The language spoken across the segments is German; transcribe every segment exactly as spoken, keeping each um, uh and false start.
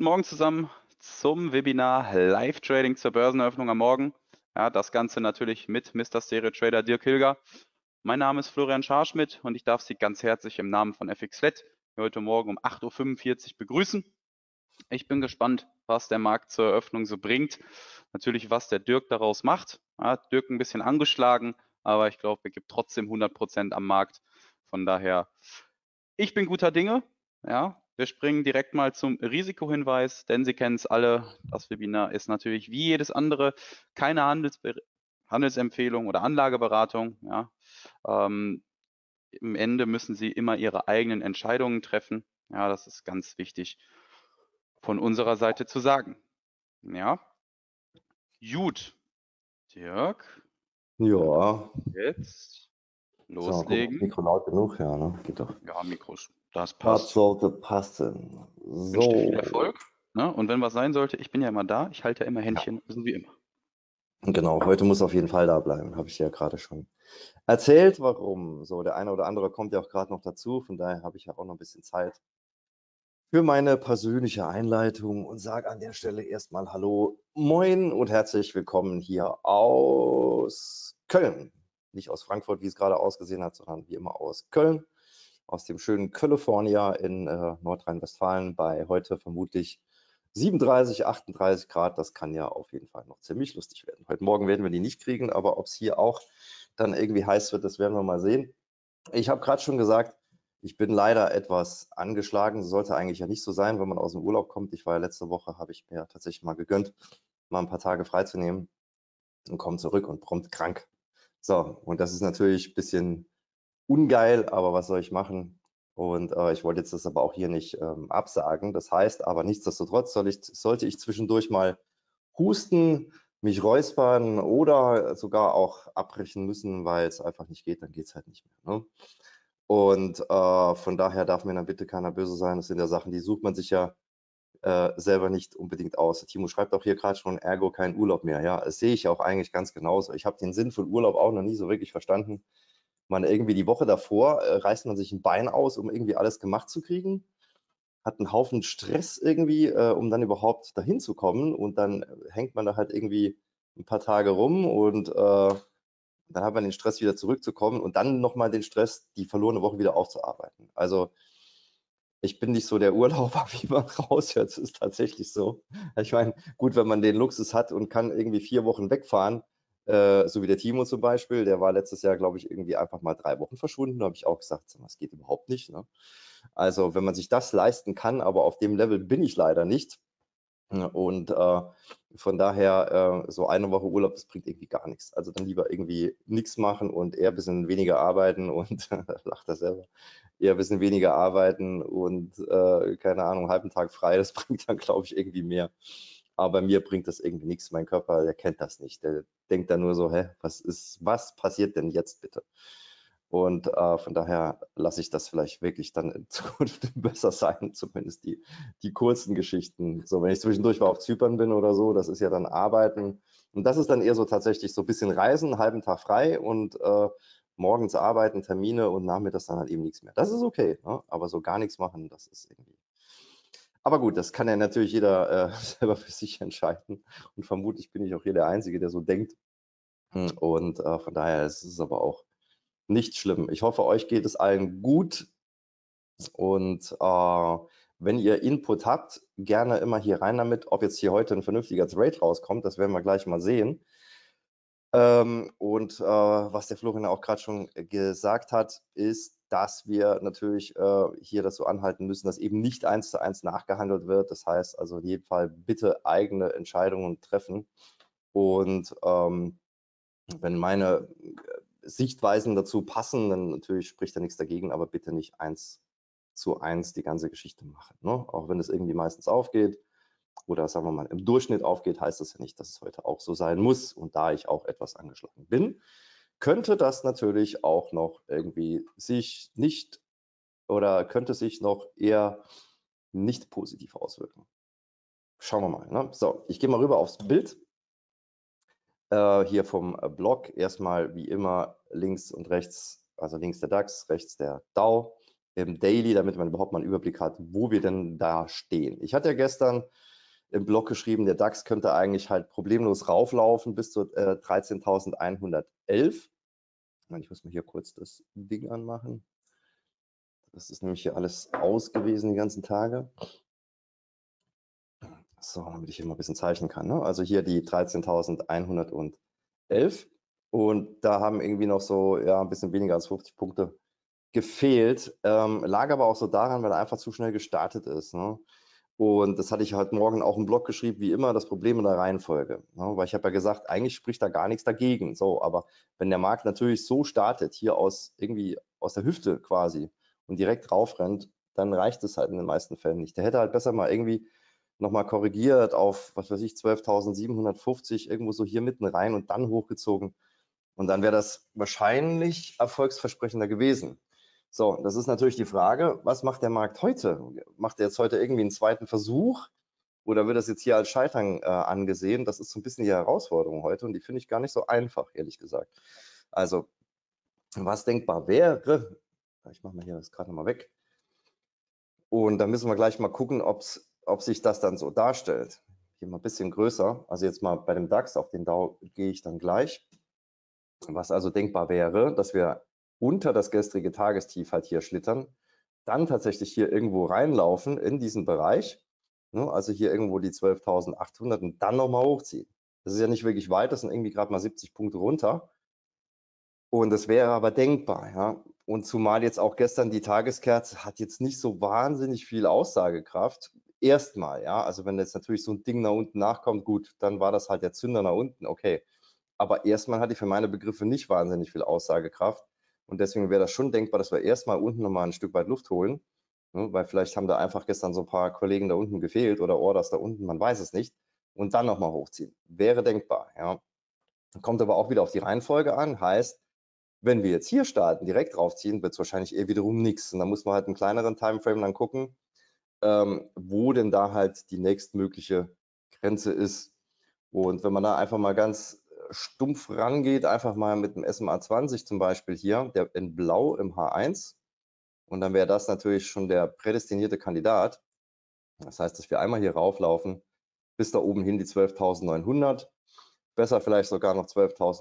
guten Morgen zusammen zum Webinar Live Trading zur Börseneröffnung am Morgen. Ja, das Ganze natürlich mit Mister Stereo Trader Dirk Hilger. Mein Name ist Florian Scharschmidt und ich darf Sie ganz herzlich im Namen von F X Flat heute Morgen um acht Uhr fünfundvierzig begrüßen. Ich bin gespannt, was der Markt zur Eröffnung so bringt. Natürlich, was der Dirk daraus macht. Ja, Dirk ein bisschen angeschlagen, aber ich glaube, er gibt trotzdem hundert Prozent am Markt. Von daher, ich bin guter Dinge. Ja, wir springen direkt mal zum Risikohinweis, denn Sie kennen es alle. Das Webinar ist natürlich wie jedes andere keine Handelsbe Handelsempfehlung oder Anlageberatung. Ja, ähm, im Ende müssen Sie immer Ihre eigenen Entscheidungen treffen. Ja, das ist ganz wichtig von unserer Seite zu sagen. Ja, gut. Dirk, Ja, jetzt so, mal gucken, ob das loslegen. Mikro laut genug, ja, ne? Geht doch. Ja, Mikros, das Das passt. sollte passen. Ich wünsche dir viel So, Erfolg. Ne? Und wenn was sein sollte, ich bin ja immer da. Ich halte ja immer Händchen, so wie immer. genau, heute muss auf jeden Fall da bleiben, habe ich ja gerade schon erzählt, warum. So, der eine oder andere kommt ja auch gerade noch dazu, von daher habe ich ja auch noch ein bisschen Zeit für meine persönliche Einleitung und sage an der Stelle erstmal Hallo, Moin und herzlich willkommen hier aus Köln. Nicht aus Frankfurt, wie es gerade ausgesehen hat, sondern wie immer aus Köln, aus dem schönen California in äh, Nordrhein-Westfalen bei heute vermutlich siebenunddreißig, achtunddreißig Grad. Das kann ja auf jeden Fall noch ziemlich lustig werden. Heute Morgen werden wir die nicht kriegen, aber ob es hier auch dann irgendwie heiß wird, das werden wir mal sehen. Ich habe gerade schon gesagt, ich bin leider etwas angeschlagen. Sollte eigentlich ja nicht so sein, wenn man aus dem Urlaub kommt. Ich war ja letzte Woche, habe ich mir tatsächlich mal gegönnt, mal ein paar Tage freizunehmen und komme zurück und prompt krank. So, und das ist natürlich ein bisschen ungeil, aber was soll ich machen? Und äh, ich wollte jetzt das aber auch hier nicht ähm, absagen. Das heißt aber nichtsdestotrotz soll ich, sollte ich zwischendurch mal husten, mich räuspern oder sogar auch abbrechen müssen, weil es einfach nicht geht, dann geht es halt nicht mehr. Ne? Und äh, von daher darf mir dann bitte keiner böse sein. Das sind ja Sachen, die sucht man sich ja äh, selber nicht unbedingt aus. Timo schreibt auch hier gerade schon, ergo kein Urlaub mehr. Ja, das sehe ich auch eigentlich ganz genauso. Ich habe den Sinn von Urlaub auch noch nie so wirklich verstanden. Man irgendwie die Woche davor äh, reißt man sich ein Bein aus, um irgendwie alles gemacht zu kriegen, hat einen Haufen Stress irgendwie, äh, um dann überhaupt dahin zu kommen und dann hängt man da halt irgendwie ein paar Tage rum und äh, dann hat man den Stress wieder zurückzukommen und dann nochmal den Stress, die verlorene Woche wieder aufzuarbeiten. Also ich bin nicht so der Urlauber, wie man raushört. Es ist tatsächlich so. Ich meine, gut, wenn man den Luxus hat und kann irgendwie vier Wochen wegfahren, äh, so wie der Timo zum Beispiel, der war letztes Jahr, glaube ich, irgendwie einfach mal drei Wochen verschwunden. Da habe ich auch gesagt, das geht überhaupt nicht. Ne? Also wenn man sich das leisten kann, aber auf dem Level bin ich leider nicht. Und äh, von daher, äh, so eine Woche Urlaub, das bringt irgendwie gar nichts. Also dann lieber irgendwie nichts machen und eher ein bisschen weniger arbeiten und lacht er selber, eher ein bisschen weniger arbeiten und äh, keine Ahnung, einen halben Tag frei, das bringt dann, glaube ich, irgendwie mehr. Aber mir bringt das irgendwie nichts. Mein Körper, der kennt das nicht. Der denkt dann nur so, hä, was ist, was passiert denn jetzt bitte? Und äh, von daher lasse ich das vielleicht wirklich dann in Zukunft besser sein, zumindest die, die kurzen Geschichten. So, wenn ich zwischendurch mal auf Zypern bin oder so, das ist ja dann Arbeiten. Und das ist dann eher so tatsächlich so ein bisschen Reisen, einen halben Tag frei und äh, morgens arbeiten, Termine und nachmittags dann halt eben nichts mehr. Das ist okay, ne? Aber so gar nichts machen, das ist irgendwie. Aber gut, das kann ja natürlich jeder äh, selber für sich entscheiden. Und vermutlich bin ich auch hier der Einzige, der so denkt. Und äh, von daher ist es aber auch nicht schlimm. Ich hoffe, euch geht es allen gut und äh, wenn ihr Input habt, gerne immer hier rein damit. Ob jetzt hier heute ein vernünftiger Trade rauskommt, das werden wir gleich mal sehen. Ähm, und äh, was der Florian auch gerade schon gesagt hat, ist, dass wir natürlich äh, hier das so anhalten müssen, dass eben nicht eins zu eins nachgehandelt wird. Das heißt also in jedem Fall bitte eigene Entscheidungen treffen. Und ähm, wenn meine Sichtweisen dazu passen, dann natürlich spricht da nichts dagegen, aber bitte nicht eins zu eins die ganze Geschichte machen. Ne? Auch wenn es irgendwie meistens aufgeht oder sagen wir mal im Durchschnitt aufgeht, heißt das ja nicht, dass es heute auch so sein muss. Und da ich auch etwas angeschlagen bin, könnte das natürlich auch noch irgendwie sich nicht oder könnte sich noch eher nicht positiv auswirken. Schauen wir mal. Ne? So, ich gehe mal rüber aufs Bild. Äh, hier vom Blog erstmal wie immer links und rechts, also links der DAX, rechts der Dow. im Daily, damit man überhaupt mal einen Überblick hat, wo wir denn da stehen. Ich hatte ja gestern im Blog geschrieben, der DAX könnte eigentlich halt problemlos rauflaufen bis zu äh, dreizehntausendeinhundertelf. Ich muss mal hier kurz das Ding anmachen. Das ist nämlich hier alles aus gewesen die ganzen Tage. So, damit ich hier mal ein bisschen zeichnen kann. Ne? Also hier die dreizehntausendeinhundertelf. Und da haben irgendwie noch so ja, ein bisschen weniger als fünfzig Punkte gefehlt. Ähm, lag aber auch so daran, weil er einfach zu schnell gestartet ist. Ne? Und das hatte ich heute Morgen auch im Blog geschrieben, wie immer, das Problem in der Reihenfolge. Ne? Weil ich habe ja gesagt, eigentlich spricht da gar nichts dagegen. So, aber wenn der Markt natürlich so startet, hier aus irgendwie aus der Hüfte quasi und direkt drauf rennt, dann reicht es halt in den meisten Fällen nicht. Der hätte halt besser mal irgendwie nochmal korrigiert auf, was weiß ich, zwölftausendsiebenhundertfünfzig, irgendwo so hier mitten rein und dann hochgezogen. Und dann wäre das wahrscheinlich erfolgsversprechender gewesen. So, das ist natürlich die Frage, was macht der Markt heute? Macht er jetzt heute irgendwie einen zweiten Versuch oder wird das jetzt hier als Scheitern äh, angesehen? Das ist so ein bisschen die Herausforderung heute und die finde ich gar nicht so einfach, ehrlich gesagt. Also, was denkbar wäre, ich mache mal hier das gerade nochmal weg, und dann müssen wir gleich mal gucken, ob's, ob sich das dann so darstellt. Hier mal ein bisschen größer, also jetzt mal bei dem DAX, auf den Dow gehe ich dann gleich. Was also denkbar wäre, dass wir unter das gestrige Tagestief halt hier schlittern, dann tatsächlich hier irgendwo reinlaufen in diesen Bereich, ne, also hier irgendwo die zwölftausendachthundert und dann nochmal hochziehen. Das ist ja nicht wirklich weit, das sind irgendwie gerade mal siebzig Punkte runter. Und das wäre aber denkbar, ja. Und zumal jetzt auch gestern die Tageskerze hat jetzt nicht so wahnsinnig viel Aussagekraft. Erstmal, ja. Also wenn jetzt natürlich so ein Ding nach unten nachkommt, gut, dann war das halt der Zünder nach unten, okay. Aber erstmal hat die für meine Begriffe nicht wahnsinnig viel Aussagekraft. Und deswegen wäre das schon denkbar, dass wir erstmal unten nochmal ein Stück weit Luft holen. Ne, weil vielleicht haben da einfach gestern so ein paar Kollegen da unten gefehlt oder Orders da unten, man weiß es nicht. Und dann nochmal hochziehen. Wäre denkbar, ja. Kommt aber auch wieder auf die Reihenfolge an. Heißt, wenn wir jetzt hier starten, direkt draufziehen, wird es wahrscheinlich eher wiederum nichts. Und dann muss man halt einen kleineren Timeframe dann gucken, ähm, wo denn da halt die nächstmögliche Grenze ist. Und wenn man da einfach mal ganz stumpf rangeht, einfach mal mit dem S M A zwanzig zum Beispiel hier, der in Blau im H eins, und dann wäre das natürlich schon der prädestinierte Kandidat. Das heißt, dass wir einmal hier rauflaufen, bis da oben hin die zwölftausendneunhundert, besser vielleicht sogar noch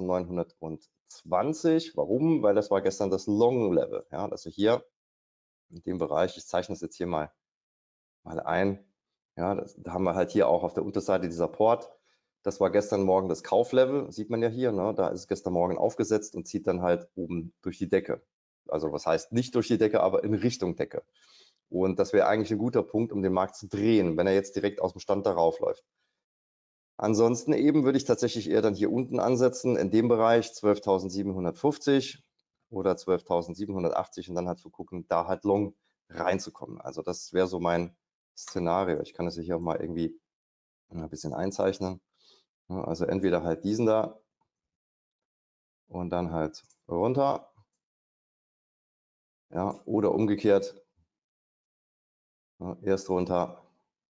zwölftausendneunhundertzwanzig. Warum? Weil das war gestern das Long Level. Ja, also hier in dem Bereich, ich zeichne das jetzt hier mal, mal ein. Ja, das, da haben wir halt hier auch auf der Unterseite dieser Port. Das war gestern Morgen das Kauflevel, sieht man ja hier. Ne? Da ist es gestern Morgen aufgesetzt und zieht dann halt oben durch die Decke. Also was heißt nicht durch die Decke, aber in Richtung Decke. Und das wäre eigentlich ein guter Punkt, um den Markt zu drehen, wenn er jetzt direkt aus dem Stand darauf läuft. Ansonsten eben würde ich tatsächlich eher dann hier unten ansetzen, in dem Bereich zwölftausendsiebenhundertfünfzig oder zwölftausendsiebenhundertachtzig und dann halt zu gucken, da halt long reinzukommen. Also das wäre so mein Szenario. Ich kann das hier auch mal irgendwie ein bisschen einzeichnen. Also entweder halt diesen da und dann halt runter, ja, oder umgekehrt, ja, erst runter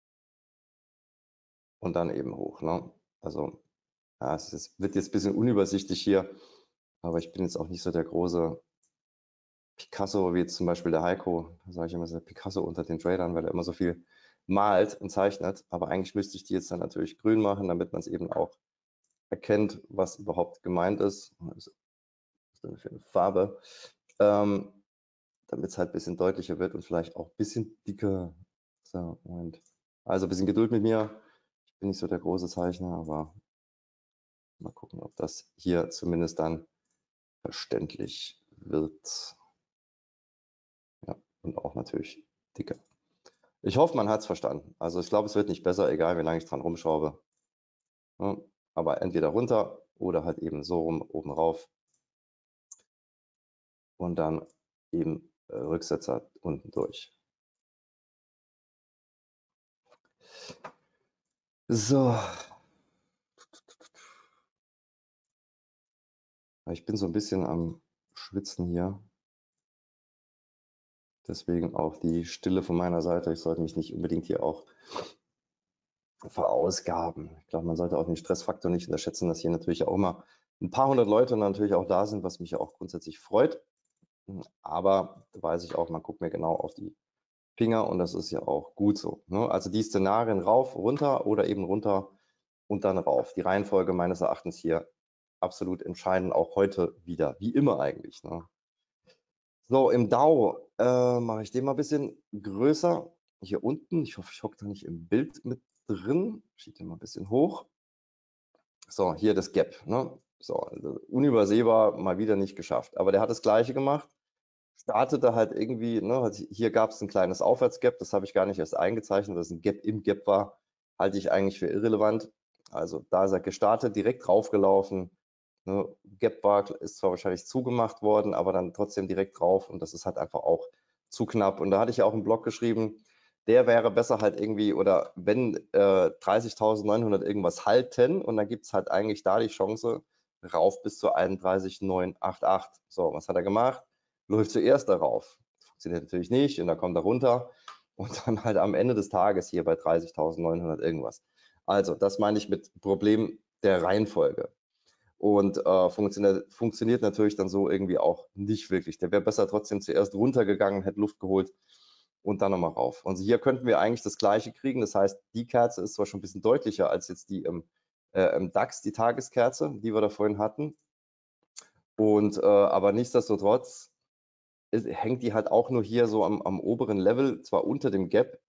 und dann eben hoch. Ne? Also ja, es ist, wird jetzt ein bisschen unübersichtlich hier, aber ich bin jetzt auch nicht so der große Picasso, wie jetzt zum Beispiel der Heiko, da sage ich immer, der Picasso unter den Tradern, weil er immer so viel malt und zeichnet. Aber eigentlich müsste ich die jetzt dann natürlich grün machen, damit man es eben auch erkennt, was überhaupt gemeint ist. Was ist denn für eine Farbe? Ähm, damit es halt ein bisschen deutlicher wird und vielleicht auch ein bisschen dicker. So, Moment. Also ein bisschen Geduld mit mir. Ich bin nicht so der große Zeichner, aber mal gucken, ob das hier zumindest dann verständlich wird. Ja, und auch natürlich dicker. Ich hoffe, man hat es verstanden. Also ich glaube, es wird nicht besser, egal wie lange ich dran rumschraube. Ja, aber entweder runter oder halt eben so rum, oben rauf. Und dann eben äh, Rücksetzer unten durch. So. Ich bin so ein bisschen am Schwitzen hier. Deswegen auch die Stille von meiner Seite. Ich sollte mich nicht unbedingt hier auch verausgaben. Ich glaube, man sollte auch den Stressfaktor nicht unterschätzen, dass hier natürlich auch immer ein paar hundert Leute natürlich auch da sind, was mich ja auch grundsätzlich freut. Aber da weiß ich auch, man guckt mir genau auf die Finger und das ist ja auch gut so. Ne? Also die Szenarien rauf, runter oder eben runter und dann rauf. Die Reihenfolge meines Erachtens hier absolut entscheidend, auch heute wieder, wie immer eigentlich. Ne? So, im D A O äh, mache ich den mal ein bisschen größer. Hier unten, ich hoffe, ich hocke da nicht im Bild mit drin. Schiebe den mal ein bisschen hoch. So, hier das Gap. Ne? So, also unübersehbar, mal wieder nicht geschafft. Aber der hat das Gleiche gemacht. Startete halt irgendwie, ne, also hier gab es ein kleines Aufwärtsgap, das habe ich gar nicht erst eingezeichnet, dass ein Gap im Gap war, halte ich eigentlich für irrelevant. Also da ist er gestartet, direkt draufgelaufen. Ne, Gap war, ist zwar wahrscheinlich zugemacht worden, aber dann trotzdem direkt drauf und das ist halt einfach auch zu knapp. Und da hatte ich ja auch einen Blog geschrieben, der wäre besser halt irgendwie, oder wenn äh, dreißigtausendneunhundert irgendwas halten und dann gibt es halt eigentlich da die Chance rauf bis zu einunddreißig neunhundertachundachtzig. So, was hat er gemacht? Läuft zuerst darauf. Funktioniert natürlich nicht und dann kommt er runter und dann halt am Ende des Tages hier bei dreißigtausendneunhundert irgendwas. Also das meine ich mit Problem der Reihenfolge. Und äh, funktioniert, funktioniert natürlich dann so irgendwie auch nicht wirklich. Der wäre besser trotzdem zuerst runtergegangen, hätte Luft geholt und dann nochmal rauf. Und hier könnten wir eigentlich das Gleiche kriegen. Das heißt, die Kerze ist zwar schon ein bisschen deutlicher als jetzt die im, äh, im DAX, die Tageskerze, die wir da vorhin hatten. Und äh, aber nichtsdestotrotz ist, hängt die halt auch nur hier so am, am oberen Level, zwar unter dem Gap,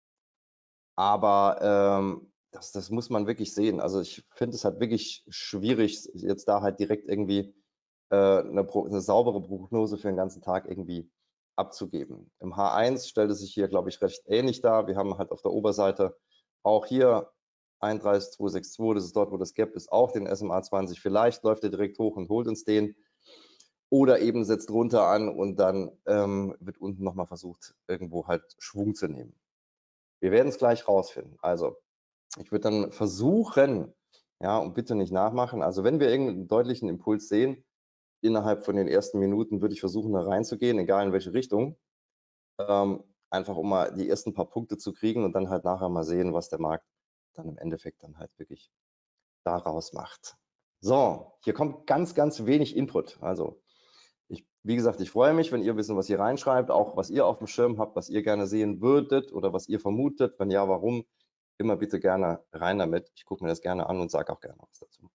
aber ähm, das, das muss man wirklich sehen. Also ich finde es halt wirklich schwierig, jetzt da halt direkt irgendwie äh, eine, eine saubere Prognose für den ganzen Tag irgendwie abzugeben. Im H eins stellt es sich hier, glaube ich, recht ähnlich dar. Wir haben halt auf der Oberseite auch hier einunddreißig Komma zweihundertzweiundsechzig, das ist dort, wo das Gap ist, auch den S M A zwanzig. Vielleicht läuft er direkt hoch und holt uns den. Oder eben setzt runter an und dann ähm, wird unten nochmal versucht, irgendwo halt Schwung zu nehmen. Wir werden es gleich rausfinden. Also ich würde dann versuchen, ja, und bitte nicht nachmachen, also wenn wir irgendeinen deutlichen Impuls sehen, innerhalb von den ersten Minuten würde ich versuchen, da reinzugehen, egal in welche Richtung, ähm, einfach um mal die ersten paar Punkte zu kriegen und dann halt nachher mal sehen, was der Markt dann im Endeffekt dann halt wirklich daraus macht. So, hier kommt ganz, ganz wenig Input. Also ich, wie gesagt, ich freue mich, wenn ihr wissen, was ihr reinschreibt, auch was ihr auf dem Schirm habt, was ihr gerne sehen würdet oder was ihr vermutet. Wenn ja, warum? Immer bitte gerne rein damit. Ich gucke mir das gerne an und sage auch gerne was dazu.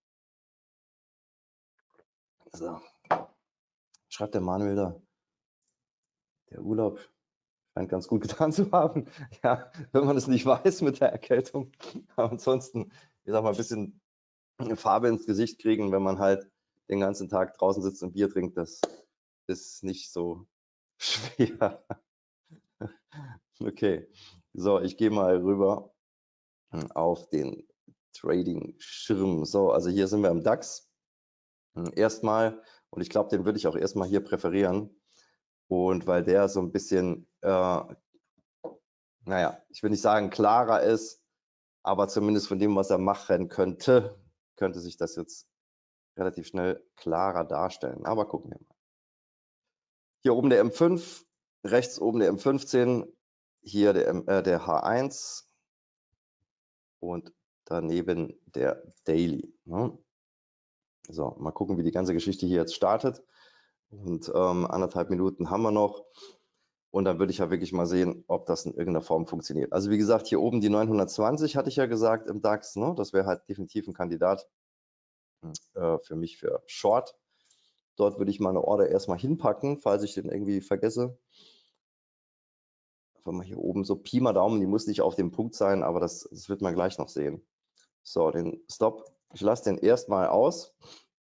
So. Schreibt der Manuel da. Der Urlaub scheint ganz gut getan zu haben. Ja, wenn man es nicht weiß mit der Erkältung. Aber ansonsten, ich sag mal, ein bisschen Farbe ins Gesicht kriegen, wenn man halt den ganzen Tag draußen sitzt und Bier trinkt, das ist nicht so schwer. Okay, so, ich gehe mal rüber auf den Trading-Schirm. So, also hier sind wir im DAX. Erstmal, und ich glaube, den würde ich auch erstmal hier präferieren. Und weil der so ein bisschen, äh, naja, ich will nicht sagen klarer ist, aber zumindest von dem, was er machen könnte, könnte sich das jetzt relativ schnell klarer darstellen. Aber gucken wir mal. Hier oben der M fünf, rechts oben der M fünfzehn, hier der, äh, der H eins und daneben der Daily. Ne? So, mal gucken, wie die ganze Geschichte hier jetzt startet. Und ähm, anderthalb Minuten haben wir noch. Und dann würde ich ja wirklich mal sehen, ob das in irgendeiner Form funktioniert. Also wie gesagt, hier oben die neunhundertzwanzig hatte ich ja gesagt im DAX. Ne? Das wäre halt definitiv ein Kandidat äh, für mich für Short. Dort würde ich meine Order erstmal hinpacken, falls ich den irgendwie vergesse. Einfach mal hier oben so Pi mal Daumen, die muss nicht auf dem Punkt sein, aber das, das wird man gleich noch sehen. So, den Stop, ich lasse den erstmal aus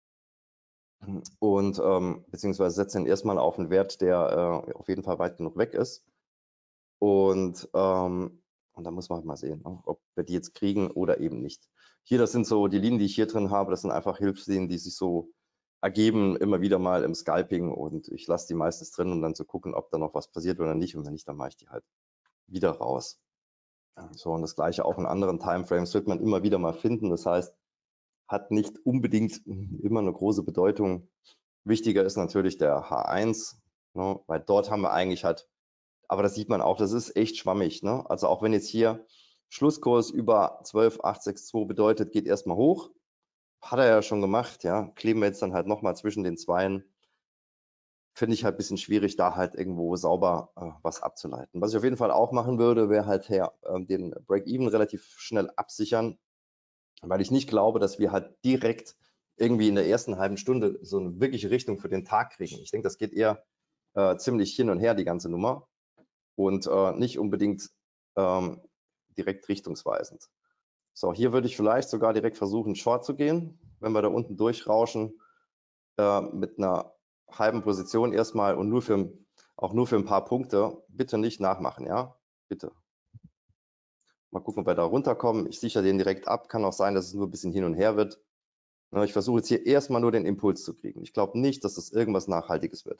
und ähm, beziehungsweise setze den erstmal auf einen Wert, der äh, auf jeden Fall weit genug weg ist. Und, ähm, und da muss man halt mal sehen, ne, ob wir die jetzt kriegen oder eben nicht. Hier, das sind so die Linien, die ich hier drin habe, das sind einfach Hilfslinien, die sich so ergeben, immer wieder mal im Scalping und ich lasse die meistens drin, um dann zu gucken, ob da noch was passiert oder nicht und wenn nicht, dann mache ich die halt wieder raus. So, und das gleiche auch in anderen Timeframes wird man immer wieder mal finden, das heißt, hat nicht unbedingt immer eine große Bedeutung. Wichtiger ist natürlich der H eins, ne, weil dort haben wir eigentlich halt, aber das sieht man auch, das ist echt schwammig. Ne? Also auch wenn jetzt hier Schlusskurs über zwölf Komma acht sechs zwei bedeutet, geht erstmal hoch. Hat er ja schon gemacht, ja. Kleben wir jetzt dann halt nochmal zwischen den Zweien. finde ich halt ein bisschen schwierig, da halt irgendwo sauber äh, was abzuleiten. Was ich auf jeden Fall auch machen würde, wäre halt her, äh, den Break-Even relativ schnell absichern, weil ich nicht glaube, dass wir halt direkt irgendwie in der ersten halben Stunde so eine wirkliche Richtung für den Tag kriegen. Ich denke, das geht eher äh, ziemlich hin und her, die ganze Nummer, und äh, nicht unbedingt ähm, direkt richtungsweisend. So, hier würde ich vielleicht sogar direkt versuchen, Short zu gehen, wenn wir da unten durchrauschen, äh, mit einer halben Position erstmal und nur für, auch nur für ein paar Punkte. Bitte nicht nachmachen, ja? Bitte. Mal gucken, ob wir da runterkommen. Ich sichere den direkt ab. Kann auch sein, dass es nur ein bisschen hin und her wird. Ich versuche jetzt hier erstmal nur den Impuls zu kriegen. Ich glaube nicht, dass das irgendwas Nachhaltiges wird.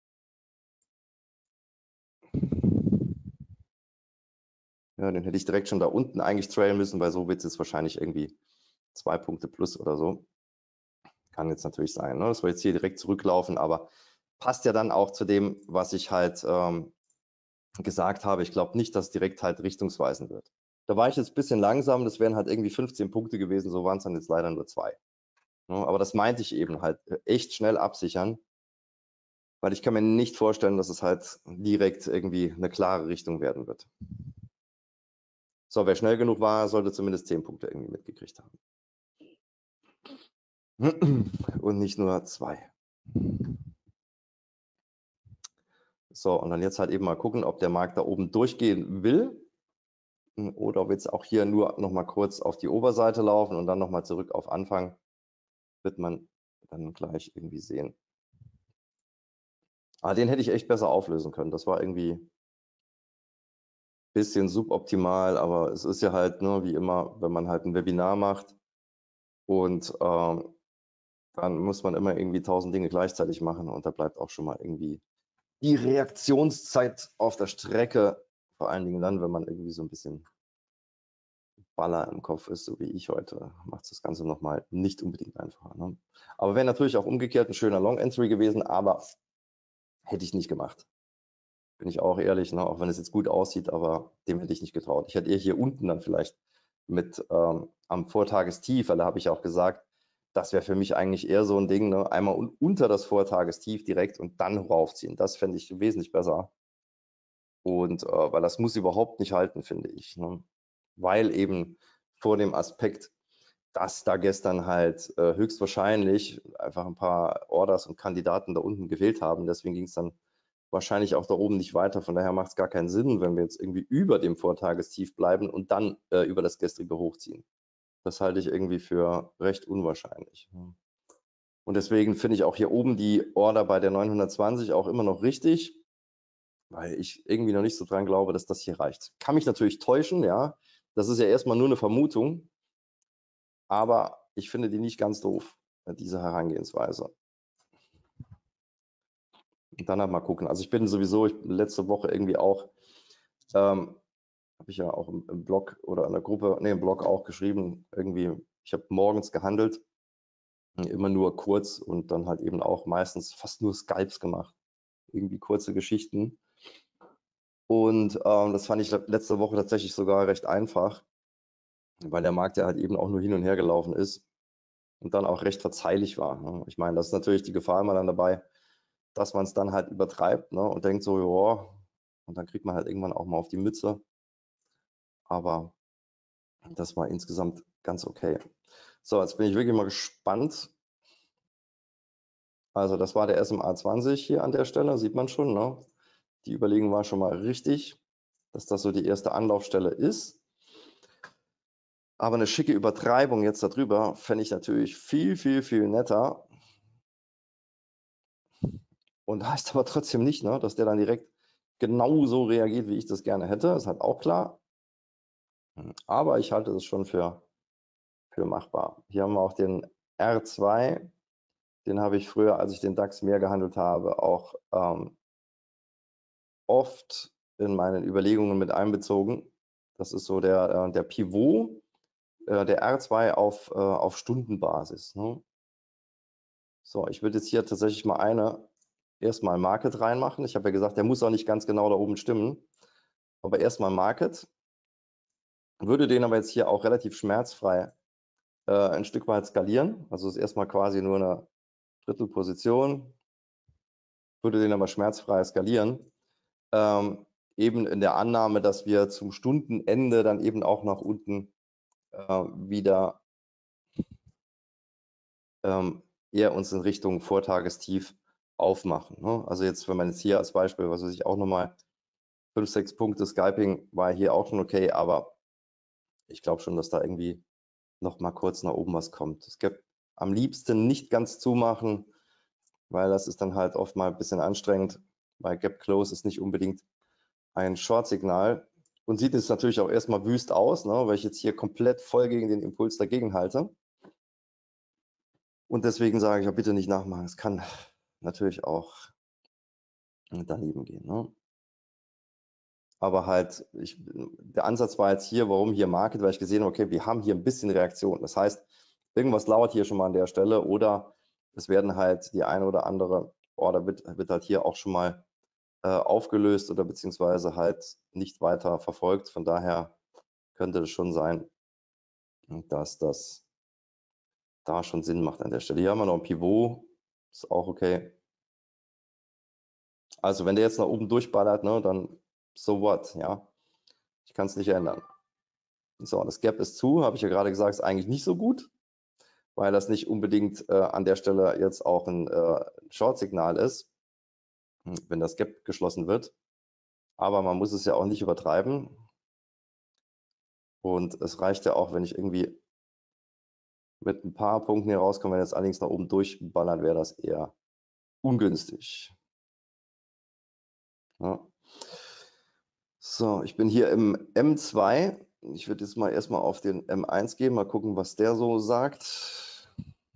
Ja, den hätte ich direkt schon da unten eigentlich trailen müssen, weil so wird es jetzt wahrscheinlich irgendwie zwei Punkte plus oder so. Kann jetzt natürlich sein, ne? Dass wir jetzt hier direkt zurücklaufen, aber passt ja dann auch zu dem, was ich halt ähm, gesagt habe. Ich glaube nicht, dass direkt halt richtungsweisend wird. Da war ich jetzt ein bisschen langsam, das wären halt irgendwie fünfzehn Punkte gewesen, so waren es dann jetzt leider nur zwei. Ne? Aber das meinte ich eben halt, echt schnell absichern, weil ich kann mir nicht vorstellen, dass es halt direkt irgendwie eine klare Richtung werden wird. So, wer schnell genug war, sollte zumindest zehn Punkte irgendwie mitgekriegt haben. Und nicht nur zwei. So, und dann jetzt halt eben mal gucken, ob der Markt da oben durchgehen will oder ob jetzt auch hier nur noch mal kurz auf die Oberseite laufen und dann noch mal zurück auf Anfang, wird man dann gleich irgendwie sehen. Ah, den hätte ich echt besser auflösen können. Das war irgendwie ein bisschen suboptimal, aber es ist ja halt, ne, wie immer, wenn man halt ein Webinar macht und ähm, dann muss man immer irgendwie tausend Dinge gleichzeitig machen und da bleibt auch schon mal irgendwie die Reaktionszeit auf der Strecke, vor allen Dingen dann, wenn man irgendwie so ein bisschen Baller im Kopf ist, so wie ich heute, macht das Ganze nochmal nicht unbedingt einfacher. Ne? Aber wäre natürlich auch umgekehrt ein schöner Long Entry gewesen, aber hätte ich nicht gemacht. Bin ich auch ehrlich, ne? Auch wenn es jetzt gut aussieht, aber dem hätte ich nicht getraut. Ich hätte eher hier unten dann vielleicht mit ähm, am Vortagestief, weil da habe ich auch gesagt, das wäre für mich eigentlich eher so ein Ding, ne? Einmal un unter das Vortagestief direkt und dann raufziehen. Das fände ich wesentlich besser. Und äh, weil das muss überhaupt nicht halten, finde ich. Ne? Weil eben vor dem Aspekt, dass da gestern halt äh, höchstwahrscheinlich einfach ein paar Orders und Kandidaten da unten gewählt haben. Deswegen ging es dann wahrscheinlich auch da oben nicht weiter. Von daher macht es gar keinen Sinn, wenn wir jetzt irgendwie über dem Vortagestief bleiben und dann äh, über das gestrige hochziehen. Das halte ich irgendwie für recht unwahrscheinlich. Und deswegen finde ich auch hier oben die Order bei der neunhundertzwanzig auch immer noch richtig, weil ich irgendwie noch nicht so dran glaube, dass das hier reicht. Kann mich natürlich täuschen, ja. Das ist ja erstmal nur eine Vermutung, aber ich finde die nicht ganz doof, diese Herangehensweise. Und dann halt mal gucken. Also ich bin sowieso, ich bin letzte Woche irgendwie auch, ähm, habe ich ja auch im, im Blog oder in der Gruppe, nee, im Blog auch geschrieben, irgendwie, ich habe morgens gehandelt, immer nur kurz und dann halt eben auch meistens fast nur Scalps gemacht. Irgendwie kurze Geschichten. Und ähm, das fand ich letzte Woche tatsächlich sogar recht einfach, weil der Markt ja halt eben auch nur hin und her gelaufen ist und dann auch recht verzeihlich war. Ne? Ich meine, das ist natürlich die Gefahr immer dann dabei, dass man es dann halt übertreibt, ne, und denkt so, ja, und dann kriegt man halt irgendwann auch mal auf die Mütze. Aber das war insgesamt ganz okay. So, jetzt bin ich wirklich mal gespannt. Also das war der S M A zwanzig hier an der Stelle, sieht man schon. Ne? Die Überlegung war schon mal richtig, dass das so die erste Anlaufstelle ist. Aber eine schicke Übertreibung jetzt darüber fände ich natürlich viel, viel, viel netter. Und heißt aber trotzdem nicht, ne, dass der dann direkt genauso reagiert, wie ich das gerne hätte. Das ist halt auch klar. Aber ich halte es schon für, für machbar. Hier haben wir auch den R zwei. Den habe ich früher, als ich den DAX mehr gehandelt habe, auch ähm, oft in meinen Überlegungen mit einbezogen. Das ist so der, äh, der Pivot, äh, der R zwei auf, äh, auf Stundenbasis. Ne? So, ich würde jetzt hier tatsächlich mal eine erstmal Market reinmachen. Ich habe ja gesagt, der muss auch nicht ganz genau da oben stimmen. Aber erstmal Market. Würde den aber jetzt hier auch relativ schmerzfrei äh, ein Stück weit skalieren. Also ist erstmal quasi nur eine Drittelposition. würde den aber schmerzfrei skalieren, ähm, eben in der Annahme, dass wir zum Stundenende dann eben auch nach unten äh, wieder ähm, eher uns in Richtung Vortagestief aufmachen. Ne? Also jetzt, wenn man jetzt hier als Beispiel, was weiß ich, auch nochmal fünf, sechs Punkte Scalping war hier auch schon okay, aber ich glaube schon, dass da irgendwie noch mal kurz nach oben was kommt. Es gibt am liebsten nicht ganz zumachen, weil das ist dann halt oft mal ein bisschen anstrengend, weil Gap Close ist nicht unbedingt ein Short-Signal und sieht jetzt natürlich auch erstmal wüst aus, ne, weil ich jetzt hier komplett voll gegen den Impuls dagegen halte. Und deswegen sage ich auch bitte nicht nachmachen. Es kann natürlich auch daneben gehen. Ne? Aber halt, ich, der Ansatz war jetzt hier, warum hier Market, weil ich gesehen habe, okay, wir haben hier ein bisschen Reaktion. Das heißt, irgendwas lauert hier schon mal an der Stelle oder es werden halt die eine oder andere Order wird, wird halt hier auch schon mal äh, aufgelöst oder beziehungsweise halt nicht weiter verfolgt. Von daher könnte es schon sein, dass das da schon Sinn macht an der Stelle. Hier haben wir noch ein Pivot, ist auch okay. Also wenn der jetzt nach oben durchballert, ne, dann so what, ja. Ich kann es nicht ändern. So, das Gap ist zu, habe ich ja gerade gesagt, ist eigentlich nicht so gut, weil das nicht unbedingt äh, an der Stelle jetzt auch ein äh, Short-Signal ist, wenn das Gap geschlossen wird. Aber man muss es ja auch nicht übertreiben. Und es reicht ja auch, wenn ich irgendwie mit ein paar Punkten hier rauskomme. Wenn jetzt allerdings nach oben durchballern, wäre das eher ungünstig. Ja. So, ich bin hier im M zwei. Ich würde jetzt mal erstmal auf den M eins gehen, mal gucken, was der so sagt.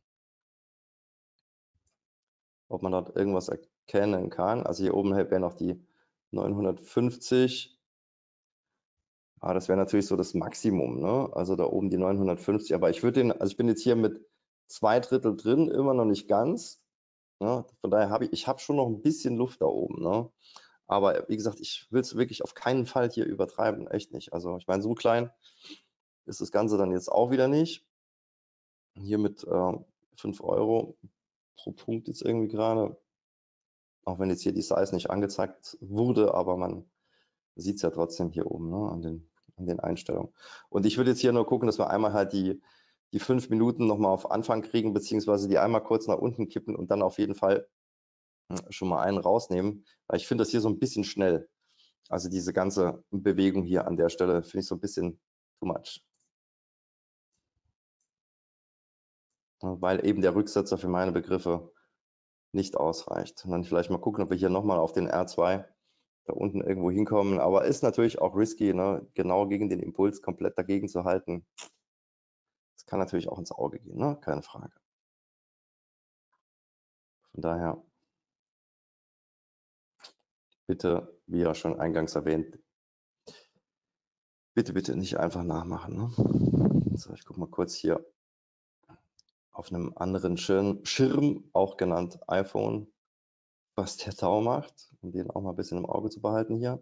Ob man dort irgendwas erkennen kann. Also hier oben wäre noch die neunhundertfünfzig. Ah, das wäre natürlich so das Maximum, ne? Also da oben die neunhundertfünfzig. Aber ich würde den, also ich bin jetzt hier mit zwei Drittel drin, immer noch nicht ganz. Ne? Von daher habe ich, ich habe schon noch ein bisschen Luft da oben, ne? Aber wie gesagt, ich will es wirklich auf keinen Fall hier übertreiben, echt nicht. Also ich meine, so klein ist das Ganze dann jetzt auch wieder nicht. Hier mit äh, fünf Euro pro Punkt jetzt irgendwie gerade. Auch wenn jetzt hier die Size nicht angezeigt wurde, aber man sieht es ja trotzdem hier oben, ne, an den, an den Einstellungen. Und ich würde jetzt hier nur gucken, dass wir einmal halt die, die fünf Minuten nochmal auf Anfang kriegen, beziehungsweise die einmal kurz nach unten kippen und dann auf jeden Fall schon mal einen rausnehmen, weil ich finde das hier so ein bisschen schnell. Also diese ganze Bewegung hier an der Stelle finde ich so ein bisschen too much. Weil eben der Rücksetzer für meine Begriffe nicht ausreicht. Und dann vielleicht mal gucken, ob wir hier nochmal auf den R zwei da unten irgendwo hinkommen. Aber ist natürlich auch risky, ne? Genau gegen den Impuls komplett dagegen zu halten. Das kann natürlich auch ins Auge gehen, ne? Keine Frage. Von daher bitte, wie ja schon eingangs erwähnt, bitte, bitte nicht einfach nachmachen. Ne? So, ich gucke mal kurz hier auf einem anderen Schirm, Schirm, auch genannt iPhone, was der Tau macht, um den auch mal ein bisschen im Auge zu behalten hier.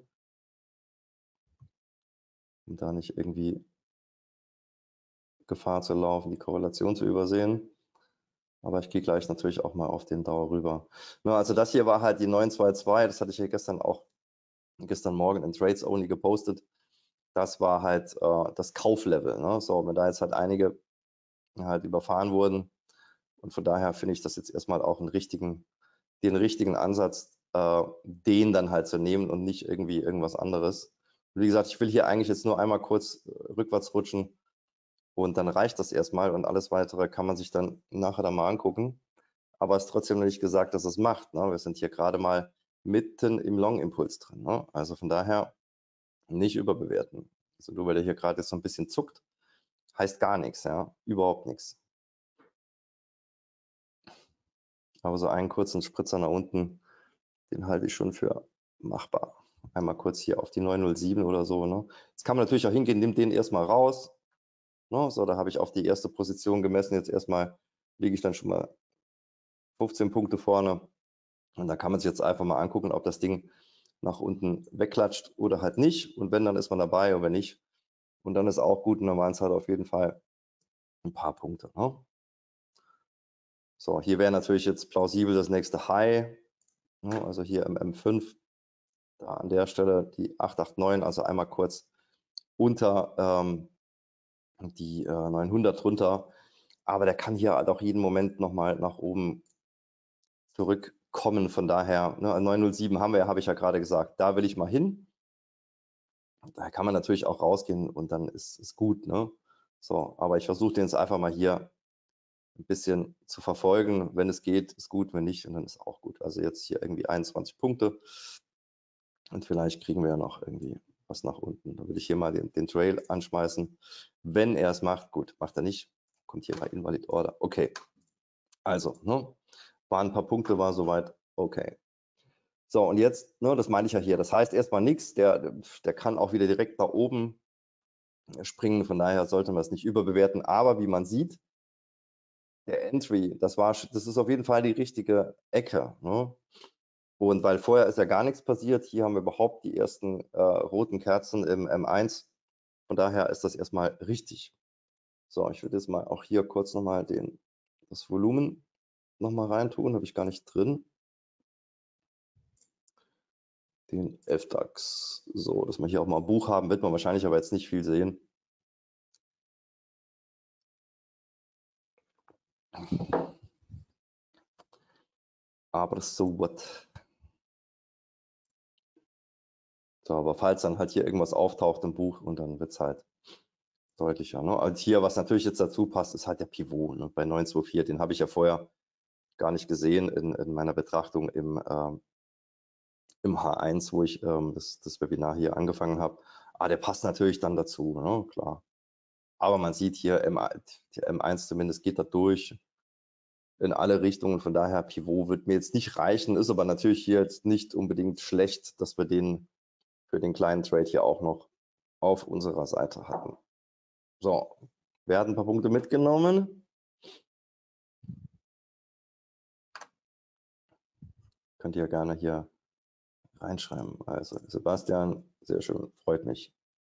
Um da nicht irgendwie Gefahr zu laufen, die Korrelation zu übersehen. Aber ich gehe gleich natürlich auch mal auf den Dauer rüber. Na, also das hier war halt die neun zwei zwei, das hatte ich ja gestern auch, gestern Morgen in Trades Only gepostet. Das war halt äh, das Kauflevel. Ne? So, wenn da jetzt halt einige halt überfahren wurden. Und von daher finde ich das jetzt erstmal auch einen richtigen, den richtigen Ansatz, äh, den dann halt zu nehmen und nicht irgendwie irgendwas anderes. Und wie gesagt, ich will hier eigentlich jetzt nur einmal kurz rückwärts rutschen und dann reicht das erstmal und alles weitere kann man sich dann nachher dann mal angucken. Aber es ist trotzdem nicht gesagt, dass es macht. Ne? Wir sind hier gerade mal mitten im Long-Impuls drin. Ne? Also von daher nicht überbewerten. Also nur weil der hier gerade jetzt so ein bisschen zuckt, heißt gar nichts, ja, überhaupt nichts. Aber so einen kurzen Spritzer nach unten, den halte ich schon für machbar. Einmal kurz hier auf die neun null sieben oder so. Ne? Jetzt kann man natürlich auch hingehen, nimmt den erstmal raus. Ne? So, da habe ich auf die erste Position gemessen. Jetzt erstmal liege ich dann schon mal fünfzehn Punkte vorne. Und da kann man sich jetzt einfach mal angucken, ob das Ding nach unten wegklatscht oder halt nicht. Und wenn, dann ist man dabei und wenn nicht. Und dann ist auch gut und dann waren es halt auf jeden Fall ein paar Punkte. Ne? So, hier wäre natürlich jetzt plausibel das nächste High. Ne? Also hier im M fünf, da an der Stelle die acht acht neun, also einmal kurz unter ähm, die äh, neunhundert runter. Aber der kann hier halt auch jeden Moment nochmal nach oben zurückkommen. Von daher, ne, neun null sieben haben wir ja, habe ich ja gerade gesagt, da will ich mal hin. Da kann man natürlich auch rausgehen und dann ist es gut. Ne? So, aber ich versuche den jetzt einfach mal hier ein bisschen zu verfolgen. Wenn es geht, ist gut, wenn nicht, und dann ist auch gut. Also jetzt hier irgendwie einundzwanzig Punkte und vielleicht kriegen wir ja noch irgendwie was nach unten. Da würde ich hier mal den, den Trail anschmeißen. Wenn er es macht, gut, macht er nicht, kommt hier bei Invalid Order. Okay, also, ne, waren ein paar Punkte, war soweit okay. So, und jetzt, ne, das meine ich ja hier, das heißt erstmal nichts, der, der kann auch wieder direkt nach oben springen, von daher sollte man es nicht überbewerten, aber wie man sieht, der Entry, das war, das ist auf jeden Fall die richtige Ecke, ne? Und weil vorher ist ja gar nichts passiert, hier haben wir überhaupt die ersten äh, roten Kerzen im M eins, von daher ist das erstmal richtig. So, ich würde jetzt mal auch hier kurz nochmal den, das Volumen nochmal reintun, habe ich gar nicht drin. Den F DAX, so, dass wir hier auch mal ein Buch haben, wird man wahrscheinlich aber jetzt nicht viel sehen. Aber so what. So, aber falls dann halt hier irgendwas auftaucht im Buch und dann wird es halt deutlicher. Ne? Und hier, was natürlich jetzt dazu passt, ist halt der Pivot. Ne? Bei neun zwei vier, den habe ich ja vorher gar nicht gesehen in, in meiner Betrachtung im, ähm, im H eins, wo ich ähm, das, das Webinar hier angefangen habe. Ah, der passt natürlich dann dazu, ne? Klar. Aber man sieht hier, M eins zumindest geht da durch in alle Richtungen. Von daher, Pivot wird mir jetzt nicht reichen, ist aber natürlich hier jetzt nicht unbedingt schlecht, dass wir den für den kleinen Trade hier auch noch auf unserer Seite hatten. So, wir hatten ein paar Punkte mitgenommen. Könnt ihr gerne hier reinschreiben. Also Sebastian, sehr schön, freut mich.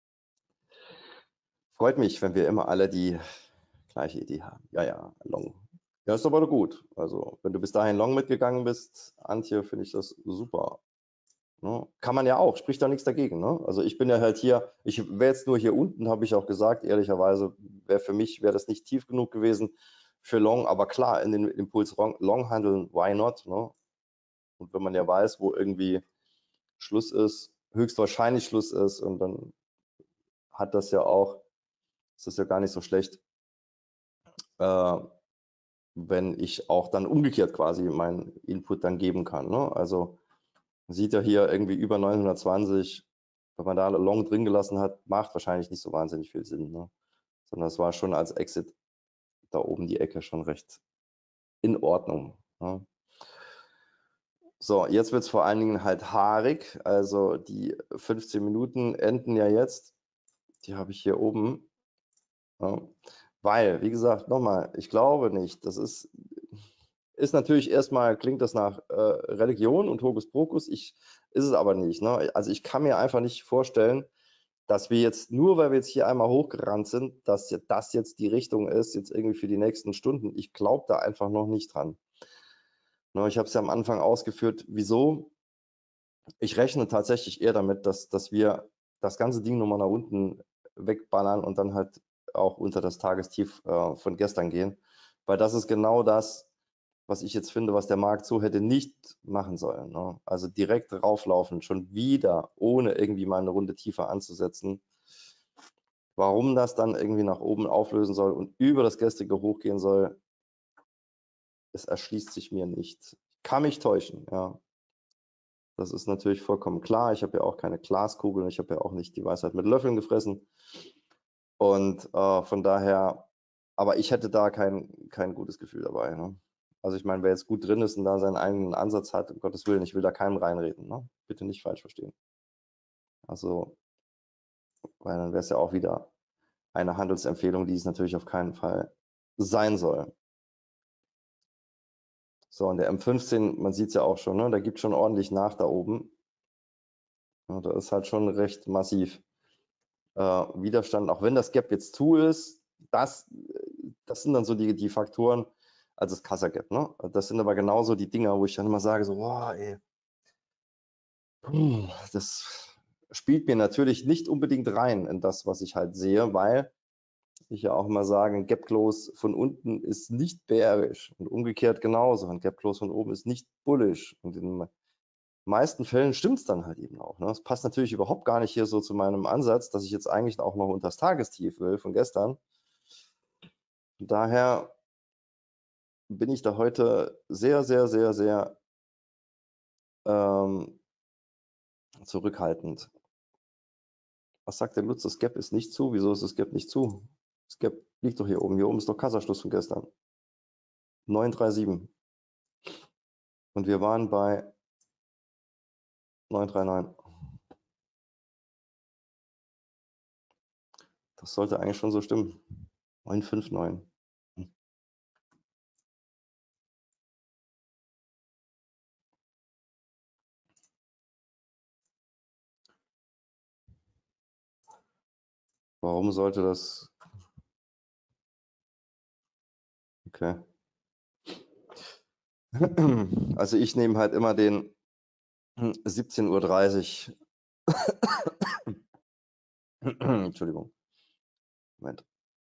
Freut mich, wenn wir immer alle die gleiche Idee haben. Ja, ja, Long. Ja, ist aber gut. Also, wenn du bis dahin Long mitgegangen bist, Antje, finde ich das super. Ne? Kann man ja auch, spricht da nichts dagegen. Ne? Also ich bin ja halt hier, ich wäre jetzt nur hier unten, habe ich auch gesagt, ehrlicherweise, wäre für mich, wäre das nicht tief genug gewesen für Long, aber klar, in den Impuls Long handeln, why not? Ne? Und wenn man ja weiß, wo irgendwie Schluss ist, höchstwahrscheinlich Schluss ist, und dann hat das ja auch, ist das ja gar nicht so schlecht, äh, wenn ich auch dann umgekehrt quasi meinen Input dann geben kann. Ne? Also man sieht ja hier irgendwie über neunhundertzwanzig, wenn man da Long drin gelassen hat, macht wahrscheinlich nicht so wahnsinnig viel Sinn. Ne? Sondern es war schon als Exit da oben die Ecke schon recht in Ordnung. Ne? So, jetzt wird es vor allen Dingen halt haarig. Also die fünfzehn Minuten enden ja jetzt. Die habe ich hier oben. Ja. Weil, wie gesagt, nochmal, ich glaube nicht, das ist, ist natürlich erstmal, klingt das nach äh, Religion und Hokuspokus, ich, ist es aber nicht. Ne? Also ich kann mir einfach nicht vorstellen, dass wir jetzt, nur weil wir jetzt hier einmal hochgerannt sind, dass das jetzt die Richtung ist, jetzt irgendwie für die nächsten Stunden. Ich glaube da einfach noch nicht dran. Ne, ich habe es ja am Anfang ausgeführt, wieso. Ich rechne tatsächlich eher damit, dass, dass wir das ganze Ding nochmal nach unten wegballern und dann halt auch unter das Tagestief äh, von gestern gehen. Weil das ist genau das, was ich jetzt finde, was der Markt so hätte nicht machen sollen. Ne? Also direkt rauflaufen, schon wieder, ohne irgendwie mal eine Runde tiefer anzusetzen. Warum das dann irgendwie nach oben auflösen soll und über das gestrige hochgehen soll, es erschließt sich mir nicht. Kann mich täuschen, ja. Das ist natürlich vollkommen klar. Ich habe ja auch keine Glaskugel, ich habe ja auch nicht die Weisheit mit Löffeln gefressen. Und äh, von daher, aber ich hätte da kein, kein gutes Gefühl dabei. Ne? Also ich meine, wer jetzt gut drin ist und da seinen eigenen Ansatz hat, um Gottes Willen, ich will da keinem reinreden. Ne? Bitte nicht falsch verstehen. Also, weil dann wäre es ja auch wieder eine Handelsempfehlung, die es natürlich auf keinen Fall sein soll. So, und der M fünfzehn, man sieht es ja auch schon, ne? Da gibt schon ordentlich nach da oben. Ja, da ist halt schon recht massiv äh, Widerstand, auch wenn das Gap jetzt zu ist. Das, das sind dann so die, die Faktoren, also das Kassa Gap. Ne? Das sind aber genauso die Dinger, wo ich dann immer sage, so, boah, ey, Das spielt mir natürlich nicht unbedingt rein in das, was ich halt sehe, weil ich ja auch mal sage, ein Gap Close von unten ist nicht bearish und umgekehrt genauso. Ein Gap Close von oben ist nicht bullish. Und in den meisten Fällen stimmt es dann halt eben auch. Ne? Das passt natürlich überhaupt gar nicht hier so zu meinem Ansatz, dass ich jetzt eigentlich auch noch unter das Tagestief will von gestern. Und daher bin ich da heute sehr, sehr, sehr, sehr ähm, zurückhaltend. Was sagt der Lutz? Das Gap ist nicht zu. Wieso ist das Gap nicht zu? Das Gap liegt doch hier oben. Hier oben ist doch Kassaschluss von gestern. neun Komma siebenunddreißig. Und wir waren bei neun Komma neunundreißig. Das sollte eigentlich schon so stimmen. neun Komma neunundfünfzig. Warum sollte das? Okay. Also ich nehme halt immer den siebzehn Uhr dreißig. Entschuldigung. Moment.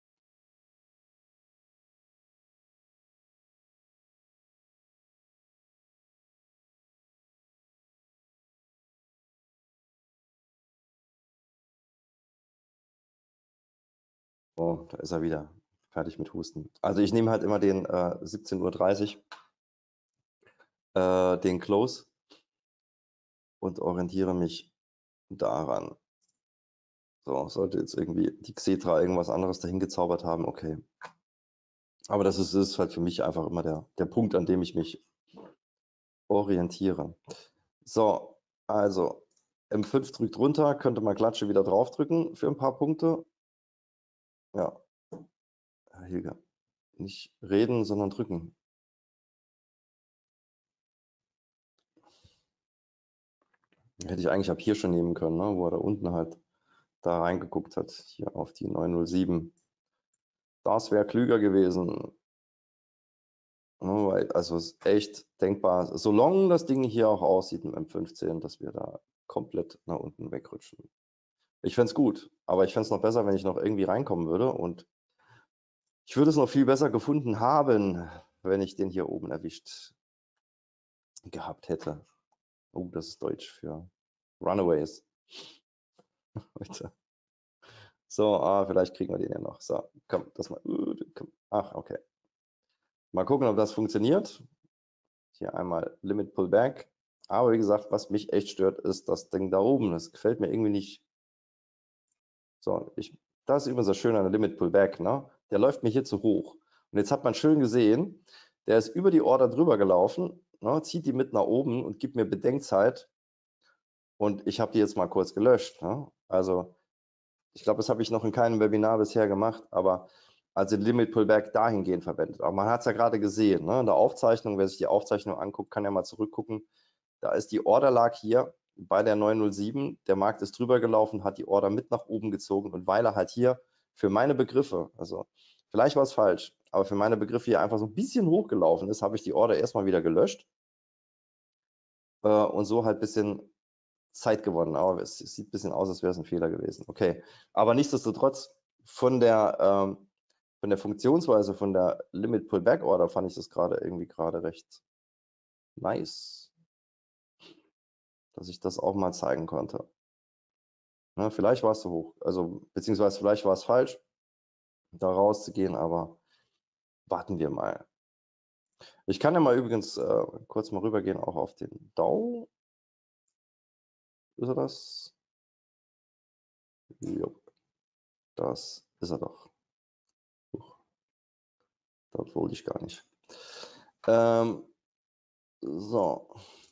Oh, da ist er wieder. Fertig mit Husten. Also ich nehme halt immer den äh, siebzehn Uhr dreißig, äh, den Close und orientiere mich daran. So, sollte jetzt irgendwie die Xetra irgendwas anderes dahin gezaubert haben, okay. Aber das ist, ist halt für mich einfach immer der, der Punkt, an dem ich mich orientiere. So, also M fünf drückt runter, könnte man Klatsche wieder draufdrücken für ein paar Punkte. Ja, Herr Hilger, nicht reden, sondern drücken. Hätte ich eigentlich ab hier schon nehmen können, ne? Wo er da unten halt da reingeguckt hat, hier auf die neun null sieben. Das wäre klüger gewesen. Also es ist echt denkbar, solange das Ding hier auch aussieht im M fünfzehn, dass wir da komplett nach unten wegrutschen. Ich fände es gut, aber ich fände es noch besser, wenn ich noch irgendwie reinkommen würde. Und ich würde es noch viel besser gefunden haben, wenn ich den hier oben erwischt gehabt hätte. Oh, das ist Deutsch für Runaways. So, ah, vielleicht kriegen wir den ja noch. So, komm, das mal. Komm. Ach, okay. Mal gucken, ob das funktioniert. Hier einmal Limit Pullback. Aber wie gesagt, was mich echt stört, ist das Ding da oben. Das gefällt mir irgendwie nicht. So, ich, das ist übrigens das Schöne an der Limit Pullback. Ne? Der läuft mir hier zu hoch. Und jetzt hat man schön gesehen, der ist über die Order drüber gelaufen, ne, zieht die mit nach oben und gibt mir Bedenkzeit. Und ich habe die jetzt mal kurz gelöscht. Ne? Also ich glaube, das habe ich noch in keinem Webinar bisher gemacht, aber also Limit Pullback dahingehend verwendet. Aber man hat es ja gerade gesehen, ne? In der Aufzeichnung, wer sich die Aufzeichnung anguckt, kann ja mal zurückgucken. Da ist die Order lag hier bei der neun null sieben, der Markt ist drüber gelaufen, hat die Order mit nach oben gezogen und weil er halt hier für meine Begriffe, also vielleicht war es falsch, aber für meine Begriffe hier einfach so ein bisschen hochgelaufen ist, habe ich die Order erstmal wieder gelöscht äh, und so halt ein bisschen Zeit gewonnen, aber es, es sieht ein bisschen aus, als wäre es ein Fehler gewesen. Okay, aber nichtsdestotrotz von der ähm, von der Funktionsweise von der Limit Pullback Order fand ich das gerade irgendwie gerade recht nice, dass ich das auch mal zeigen konnte. Ne, vielleicht war es zu hoch, also beziehungsweise vielleicht war es falsch, da rauszugehen, aber warten wir mal. Ich kann ja mal übrigens äh, kurz mal rübergehen auch auf den Dow. Ist er das? Jo, das ist er doch. Das wollte ich gar nicht. Ähm, so.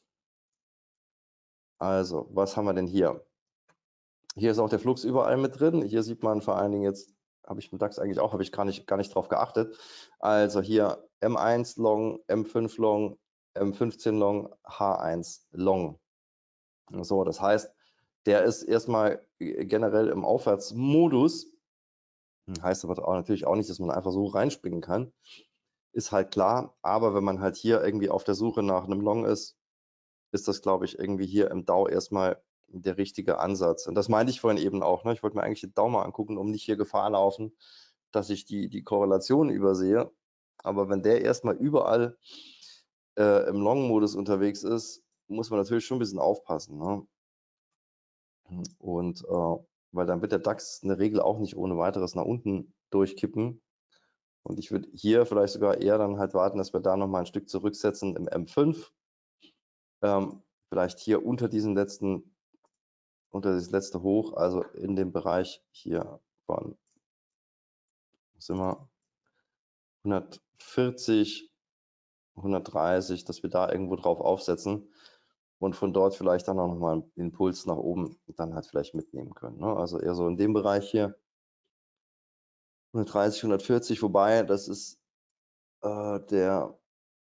Also, was haben wir denn hier? Hier ist auch der Flux überall mit drin. Hier sieht man vor allen Dingen jetzt, habe ich im DAX eigentlich auch, habe ich gar nicht, gar nicht drauf geachtet. Also hier M eins Long, M fünf Long, M fünfzehn Long, H eins Long. So, das heißt, der ist erstmal generell im Aufwärtsmodus. Heißt aber auch natürlich auch nicht, dass man einfach so reinspringen kann. Ist halt klar, aber wenn man halt hier irgendwie auf der Suche nach einem Long ist, ist das, glaube ich, irgendwie hier im D A O erstmal der richtige Ansatz. Und das meinte ich vorhin eben auch. Ne? Ich wollte mir eigentlich den D A O mal angucken, um nicht hier Gefahr laufen, dass ich die, die Korrelation übersehe. Aber wenn der erstmal überall äh, im Long-Modus unterwegs ist, muss man natürlich schon ein bisschen aufpassen. Ne? Und äh, weil dann wird der DAX in der Regel auch nicht ohne weiteres nach unten durchkippen. Und ich würde hier vielleicht sogar eher dann halt warten, dass wir da nochmal ein Stück zurücksetzen im M fünf. Ähm, vielleicht hier unter diesem letzten, unter das letzte Hoch, also in dem Bereich hier von, was sind wir, hundertvierzig, hundertdreißig, dass wir da irgendwo drauf aufsetzen und von dort vielleicht dann auch nochmal einen Impuls nach oben dann halt vielleicht mitnehmen können. Ne? Also eher so in dem Bereich hier, hundertdreißig, hundertvierzig, wobei das ist äh, der,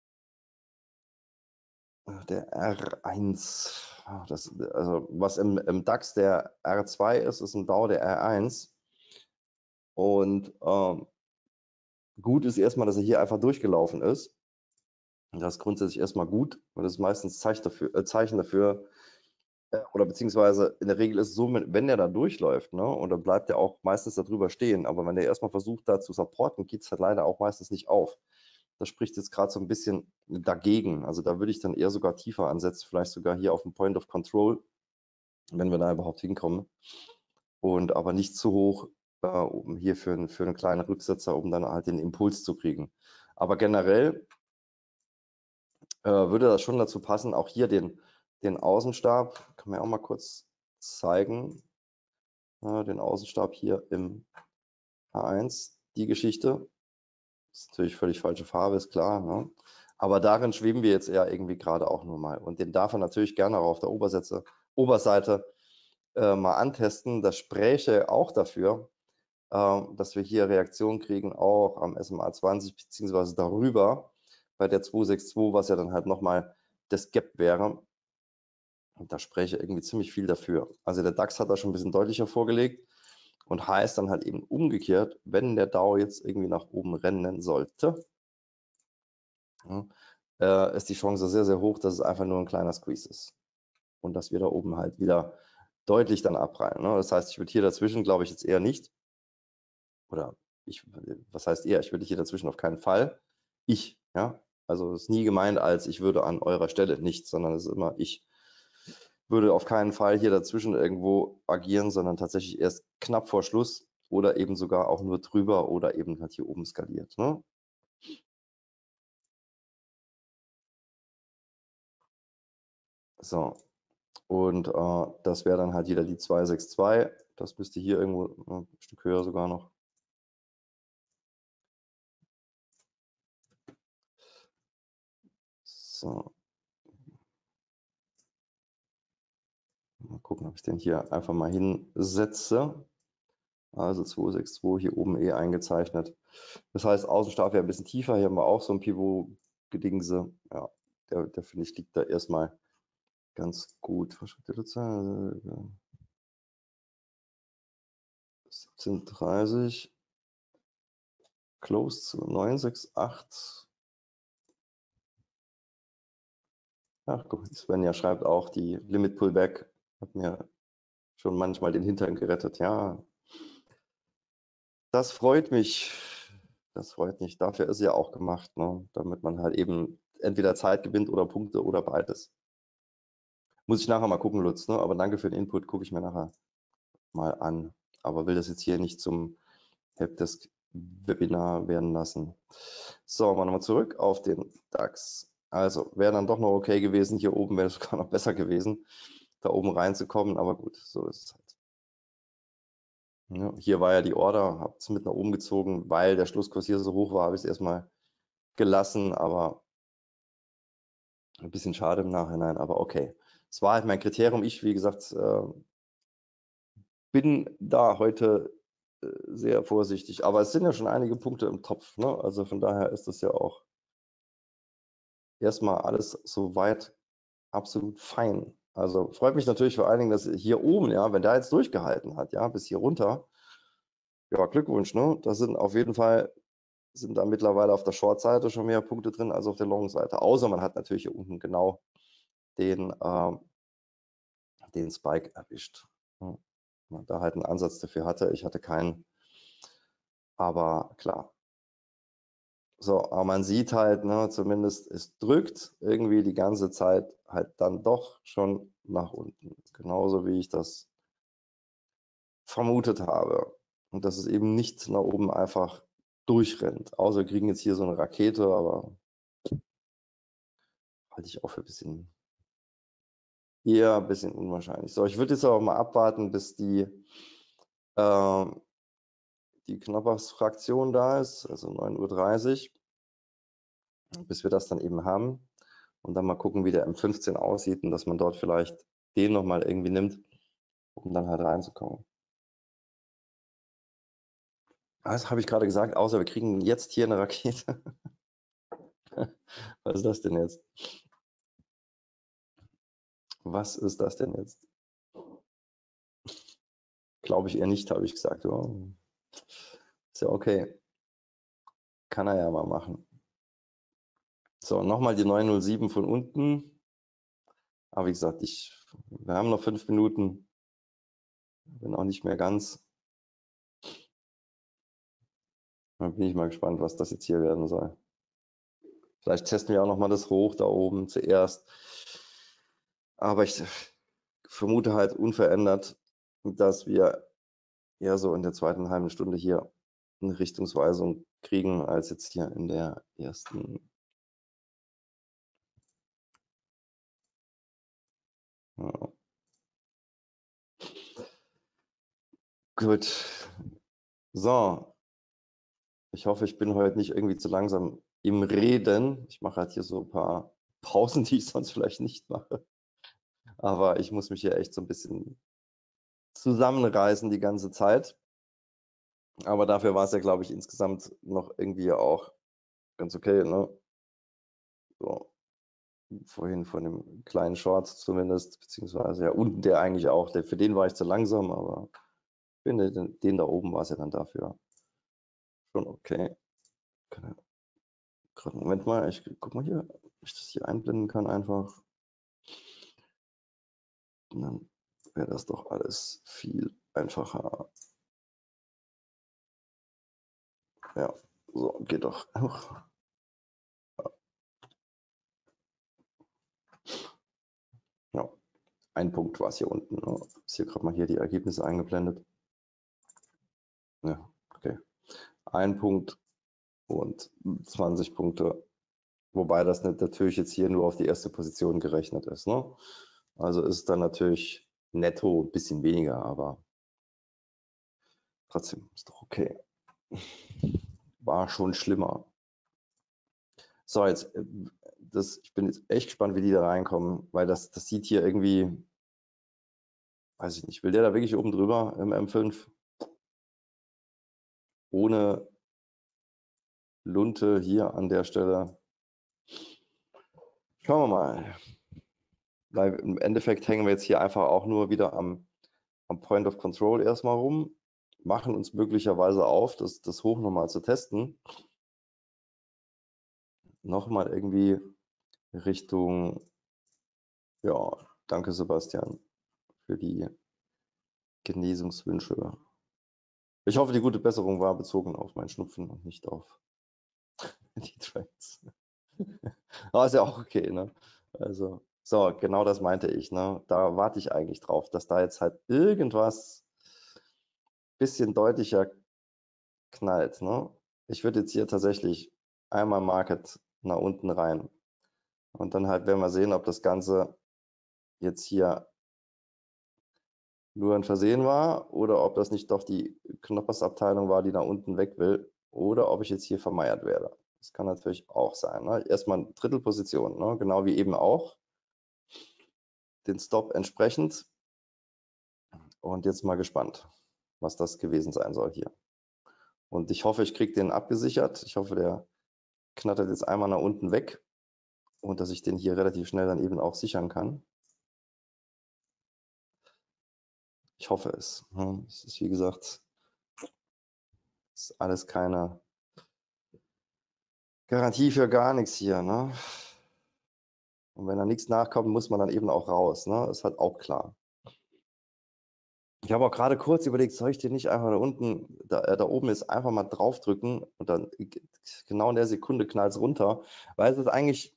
der R eins. Das, also was im, im DAX der R zwei ist, ist im D A O der R eins. Und ähm, gut ist erstmal, dass er hier einfach durchgelaufen ist. Das ist grundsätzlich erstmal gut, und das ist meistens Zeichen dafür, äh, Zeichen dafür äh, oder beziehungsweise in der Regel ist es so, wenn der da durchläuft, ne, und dann bleibt er auch meistens darüber stehen, aber wenn der erstmal versucht, da zu supporten, geht es halt leider auch meistens nicht auf. Das spricht jetzt gerade so ein bisschen dagegen. Also da würde ich dann eher sogar tiefer ansetzen, vielleicht sogar hier auf dem Point of Control, wenn wir da überhaupt hinkommen. Und aber nicht zu hoch, äh, um hier für, für einen kleinen Rücksetzer, um dann halt den Impuls zu kriegen. Aber generell äh, würde das schon dazu passen, auch hier den, den Außenstab, kann man ja auch mal kurz zeigen, ja, den Außenstab hier im H eins, die Geschichte. Ist natürlich völlig falsche Farbe, ist klar. Ne? Aber darin schweben wir jetzt eher irgendwie gerade auch nur mal. Und den darf man natürlich gerne auch auf der Oberseite, Oberseite äh, mal antesten. Das spräche auch dafür, äh, dass wir hier Reaktionen kriegen, auch am S M A zwanzig beziehungsweise darüber bei der zwei sechs zwei, was ja dann halt nochmal das Gap wäre. Und da spreche irgendwie ziemlich viel dafür. Also der DAX hat da schon ein bisschen deutlicher vorgelegt und heißt dann halt eben umgekehrt, wenn der D A O jetzt irgendwie nach oben rennen sollte, ja, äh, ist die Chance sehr, sehr hoch, dass es einfach nur ein kleiner Squeeze ist. Und dass wir da oben halt wieder deutlich dann abprallen. Ne? Das heißt, ich würde hier dazwischen, glaube ich, jetzt eher nicht. Oder ich, was heißt eher? Ich würde hier dazwischen auf keinen Fall. Ich, ja. Also es ist nie gemeint als ich würde an eurer Stelle nicht, sondern es ist immer ich würde auf keinen Fall hier dazwischen irgendwo agieren, sondern tatsächlich erst knapp vor Schluss oder eben sogar auch nur drüber oder eben halt hier oben skaliert. Ne? So, und äh, das wäre dann halt wieder die zwei sechs zwei. Das müsste hier irgendwo ein Stück höher sogar noch. So. Mal gucken, ob ich den hier einfach mal hinsetze. Also zwei sechs zwei hier oben eh eingezeichnet. Das heißt, Außenstab wäre ein bisschen tiefer. Hier haben wir auch so ein Pivot-Gedingse. Ja, der, der finde ich liegt da erstmal ganz gut. Was steht da? siebzehn dreißig. Close zu neun sechs acht. Ach, guck, Svenja schreibt auch, die Limit Pullback hat mir schon manchmal den Hintern gerettet. Ja, das freut mich. Das freut mich. Dafür ist ja auch gemacht, ne? Damit man halt eben entweder Zeit gewinnt oder Punkte oder beides. Muss ich nachher mal gucken, Lutz, ne? Aber danke für den Input, gucke ich mir nachher mal an. Aber will das jetzt hier nicht zum Helpdesk-Webinar werden lassen. So, mal nochmal zurück auf den DAX. Also, wäre dann doch noch okay gewesen. Hier oben wäre es sogar noch besser gewesen, da oben reinzukommen. Aber gut, so ist es halt. Ja, hier war ja die Order, habe es mit nach oben gezogen, weil der Schlusskurs hier so hoch war, habe ich es erstmal gelassen, aber ein bisschen schade im Nachhinein, aber okay. Es war halt mein Kriterium. Ich, wie gesagt, äh, bin da heute äh, sehr vorsichtig, aber es sind ja schon einige Punkte im Topf, ne? Also von daher ist das ja auch erstmal alles soweit absolut fein. Also freut mich natürlich vor allen Dingen, dass hier oben, ja, wenn der jetzt durchgehalten hat, ja, bis hier runter, ja, Glückwunsch, ne? Da sind auf jeden Fall, sind da mittlerweile auf der Short-Seite schon mehr Punkte drin als auf der Long-Seite. Außer man hat natürlich hier unten genau den, äh, den Spike erwischt. Ja, man da halt einen Ansatz dafür hatte. Ich hatte keinen, aber klar. So, aber man sieht halt, ne, zumindest es drückt irgendwie die ganze Zeit halt dann doch schon nach unten. Genauso wie ich das vermutet habe. Und dass es eben nicht nach oben einfach durchrennt. Außer wir kriegen jetzt hier so eine Rakete, aber halte ich auch für ein bisschen, eher ein bisschen unwahrscheinlich. So, ich würde jetzt aber mal abwarten, bis die, äh, die Knoppers-Fraktion da ist, also neun Uhr dreißig, bis wir das dann eben haben. Und dann mal gucken, wie der M fünfzehn aussieht und dass man dort vielleicht den nochmal irgendwie nimmt, um dann halt reinzukommen. Was habe ich gerade gesagt? Außer wir kriegen jetzt hier eine Rakete. Was ist das denn jetzt? Was ist das denn jetzt? Glaube ich eher nicht, habe ich gesagt. Oh. Ist ja okay. Kann er ja mal machen. So, nochmal die neun null sieben von unten. Aber wie gesagt, ich, wir haben noch fünf Minuten. Bin auch nicht mehr ganz. Dann bin ich mal gespannt, was das jetzt hier werden soll. Vielleicht testen wir auch noch mal das Hoch da oben zuerst. Aber ich vermute halt unverändert, dass wir eher so in der zweiten halben Stunde hier eine Richtungsweisung kriegen, als jetzt hier in der ersten. Ja. Gut. So. Ich hoffe, ich bin heute nicht irgendwie zu langsam im Reden. Ich mache halt hier so ein paar Pausen, die ich sonst vielleicht nicht mache. Aber ich muss mich hier echt so ein bisschen zusammenreißen die ganze Zeit. Aber dafür war es ja, glaube ich, insgesamt noch irgendwie auch ganz okay, ne? So, vorhin von dem kleinen Short zumindest, beziehungsweise ja unten der eigentlich auch, der, für den war ich zu langsam, aber ich finde, den, den da oben war es ja dann dafür schon okay. Gerade einen Moment mal, ich guck mal hier, ob ich das hier einblenden kann einfach. Und dann wäre das doch alles viel einfacher. Ja, so, geht doch auch. Ja, ein Punkt war es hier unten. Ne? Ist hier gerade mal hier die Ergebnisse eingeblendet. Ja, okay. Ein Punkt und zwanzig Punkte. Wobei das natürlich jetzt hier nur auf die erste Position gerechnet ist. Ne? Also ist dann natürlich netto ein bisschen weniger, aber trotzdem ist doch okay. War schon schlimmer. So, jetzt, das, ich bin jetzt echt gespannt, wie die da reinkommen, weil das, das sieht hier irgendwie, weiß ich nicht, will der da wirklich oben drüber im M fünf? Ohne Lunte hier an der Stelle. Schauen wir mal. Weil im Endeffekt hängen wir jetzt hier einfach auch nur wieder am, am Point of Control erstmal rum, machen uns möglicherweise auf, das, das Hoch nochmal zu testen. Nochmal irgendwie Richtung, ja, danke Sebastian für die Genesungswünsche. Ich hoffe, die gute Besserung war bezogen auf meinen Schnupfen und nicht auf die Trades. Aber ist ja auch okay, ne? Also, so, genau das meinte ich, ne? Da warte ich eigentlich drauf, dass da jetzt halt irgendwas bisschen deutlicher knallt, ne? Ich würde jetzt hier tatsächlich einmal Market nach unten rein. Und dann halt werden wir sehen, ob das Ganze jetzt hier nur ein Versehen war oder ob das nicht doch die Knoppers-Abteilung war, die nach unten weg will oder ob ich jetzt hier vermeiert werde. Das kann natürlich auch sein. Ne? Erstmal Drittelposition, ne? Genau wie eben auch. Den Stop entsprechend. Und jetzt mal gespannt, was das gewesen sein soll hier. Und ich hoffe, ich kriege den abgesichert. Ich hoffe, der knattert jetzt einmal nach unten weg und dass ich den hier relativ schnell dann eben auch sichern kann. Ich hoffe es. Es ist wie gesagt, ist alles keine Garantie für gar nichts hier. Ne? Und wenn da nichts nachkommt, muss man dann eben auch raus. Ne? Ist halt auch klar. Ich habe auch gerade kurz überlegt, soll ich den nicht einfach da unten, da, äh, da oben ist, einfach mal draufdrücken und dann genau in der Sekunde knallt es runter, weil es ist eigentlich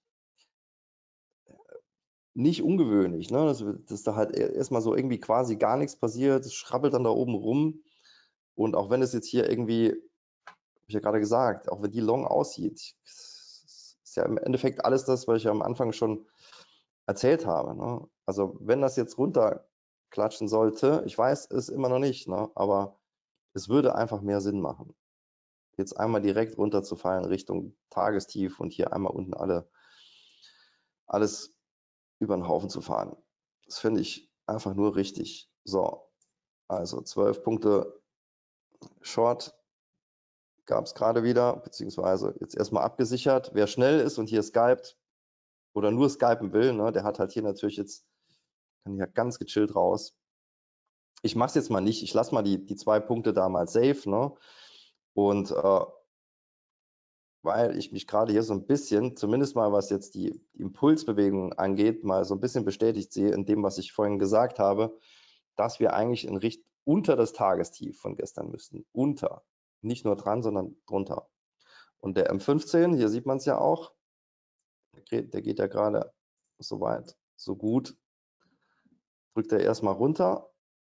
nicht ungewöhnlich, ne? dass, dass da halt erstmal so irgendwie quasi gar nichts passiert, es schrabbelt dann da oben rum und auch wenn es jetzt hier irgendwie, habe ich ja gerade gesagt, auch wenn die Long aussieht, ist ja im Endeffekt alles das, was ich ja am Anfang schon erzählt habe. Ne? Also wenn das jetzt runterklatschen sollte, ich weiß es immer noch nicht, ne? aber es würde einfach mehr Sinn machen, jetzt einmal direkt runterzufallen Richtung Tagestief und hier einmal unten alle, alles über den Haufen zu fahren. Das finde ich einfach nur richtig. So, also zwölf Punkte Short gab es gerade wieder, beziehungsweise jetzt erstmal abgesichert. Wer schnell ist und hier skypt oder nur skypen will, ne, der hat halt hier natürlich jetzt, kann hier ganz gechillt raus. Ich mache es jetzt mal nicht, ich lasse mal die, die zwei Punkte da mal safe, ne? Und äh, weil ich mich gerade hier so ein bisschen, zumindest mal was jetzt die, die Impulsbewegung angeht, mal so ein bisschen bestätigt sehe in dem, was ich vorhin gesagt habe, dass wir eigentlich in Richtung unter das Tagestief von gestern müssten. Unter. Nicht nur dran, sondern drunter. Und der M fünfzehn, hier sieht man es ja auch, der geht, der geht ja gerade so weit, so gut. Drückt er erstmal runter.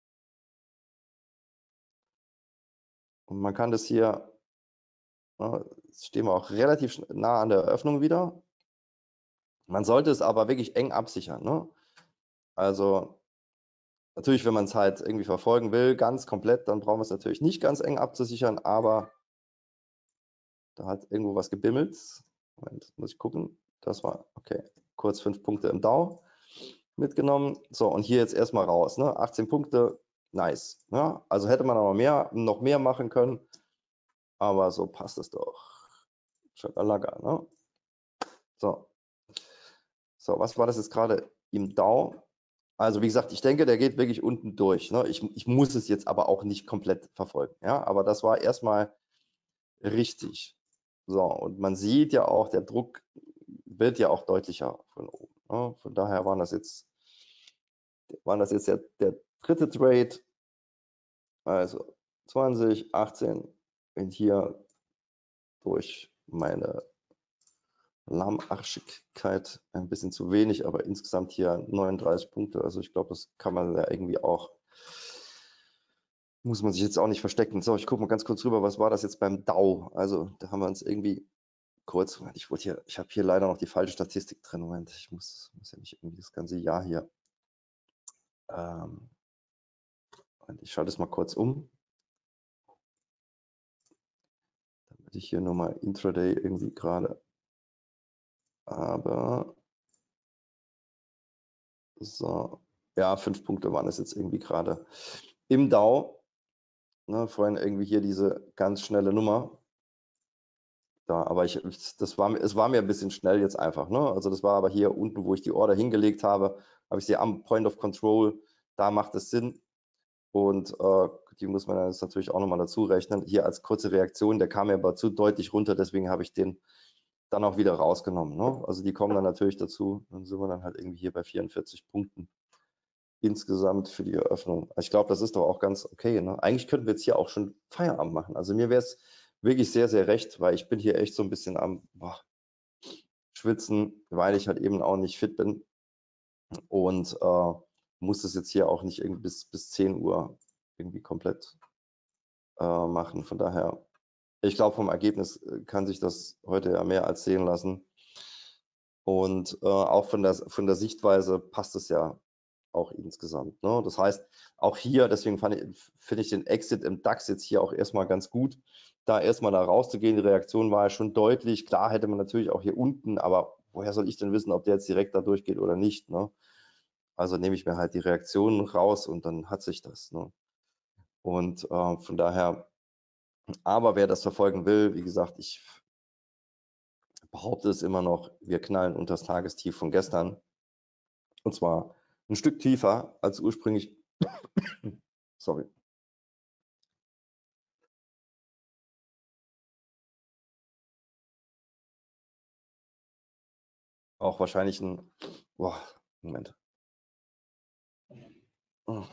Und man kann das hier, jetzt stehen wir auch relativ nah an der Eröffnung wieder. Man sollte es aber wirklich eng absichern. Ne? Also natürlich, wenn man es halt irgendwie verfolgen will, ganz komplett, dann brauchen wir es natürlich nicht ganz eng abzusichern, aber da hat irgendwo was gebimmelt. Moment, muss ich gucken. Das war, okay, kurz fünf Punkte im Dow mitgenommen. So, und hier jetzt erstmal raus. Ne? achtzehn Punkte, nice. Ja? Also hätte man aber mehr, noch mehr machen können, aber so passt es doch. Schakalaka, ne? So. So, was war das jetzt gerade im Dow? Also wie gesagt, ich denke, der geht wirklich unten durch. Ne? Ich, ich muss es jetzt aber auch nicht komplett verfolgen. Ja? Aber das war erstmal richtig. So, und man sieht ja auch, der Druck wird ja auch deutlicher von oben. Ne? Von daher waren das jetzt, waren das jetzt der, der dritte Trade. Also zwanzig, achtzehn und hier durch meine Lahmarschigkeit ein bisschen zu wenig, aber insgesamt hier neununddreißig Punkte. Also ich glaube, das kann man ja irgendwie auch, muss man sich jetzt auch nicht verstecken. So, ich gucke mal ganz kurz rüber, was war das jetzt beim Dow? Also da haben wir uns irgendwie kurz, ich wollte hier, ich habe hier leider noch die falsche Statistik drin. Moment, ich muss, muss ja nicht irgendwie das ganze Jahr hier. Ähm, ich schalte es mal kurz um. Damit ich hier nochmal Intraday irgendwie gerade. Aber so, ja, fünf Punkte waren es jetzt irgendwie gerade im Dow. Ne, vorhin irgendwie hier diese ganz schnelle Nummer. Da, aber ich, das war, es war mir ein bisschen schnell jetzt einfach. Ne? Also das war aber hier unten, wo ich die Order hingelegt habe, habe ich sie am Point of Control. Da macht es Sinn. Und äh, die muss man jetzt natürlich auch nochmal dazu rechnen. Hier als kurze Reaktion, der kam mir aber zu deutlich runter, deswegen habe ich den dann auch wieder rausgenommen. Ne? Also die kommen dann natürlich dazu. Dann sind wir dann halt irgendwie hier bei vierundvierzig Punkten insgesamt für die Eröffnung. Ich glaube, das ist doch auch ganz okay. Ne? Eigentlich könnten wir jetzt hier auch schon Feierabend machen. Also mir wäre es wirklich sehr, sehr recht, weil ich bin hier echt so ein bisschen am boah, Schwitzen, weil ich halt eben auch nicht fit bin und äh, muss das jetzt hier auch nicht irgendwie bis, bis zehn Uhr irgendwie komplett äh, machen. Von daher, ich glaube, vom Ergebnis kann sich das heute ja mehr als sehen lassen. Und äh, auch von der, von der Sichtweise passt es ja auch insgesamt. Ne? Das heißt, auch hier, deswegen finde ich den Exit im DAX jetzt hier auch erstmal ganz gut, da erstmal da rauszugehen. Die Reaktion war ja schon deutlich. Klar hätte man natürlich auch hier unten, aber woher soll ich denn wissen, ob der jetzt direkt da durchgeht oder nicht? Ne? Also nehme ich mir halt die Reaktion raus und dann hat sich das. Ne? Und äh, von daher, aber wer das verfolgen will, wie gesagt, ich behaupte es immer noch, wir knallen unter das Tagestief von gestern. Und zwar ein Stück tiefer als ursprünglich. Sorry. auch wahrscheinlich ein, boah, Moment, ein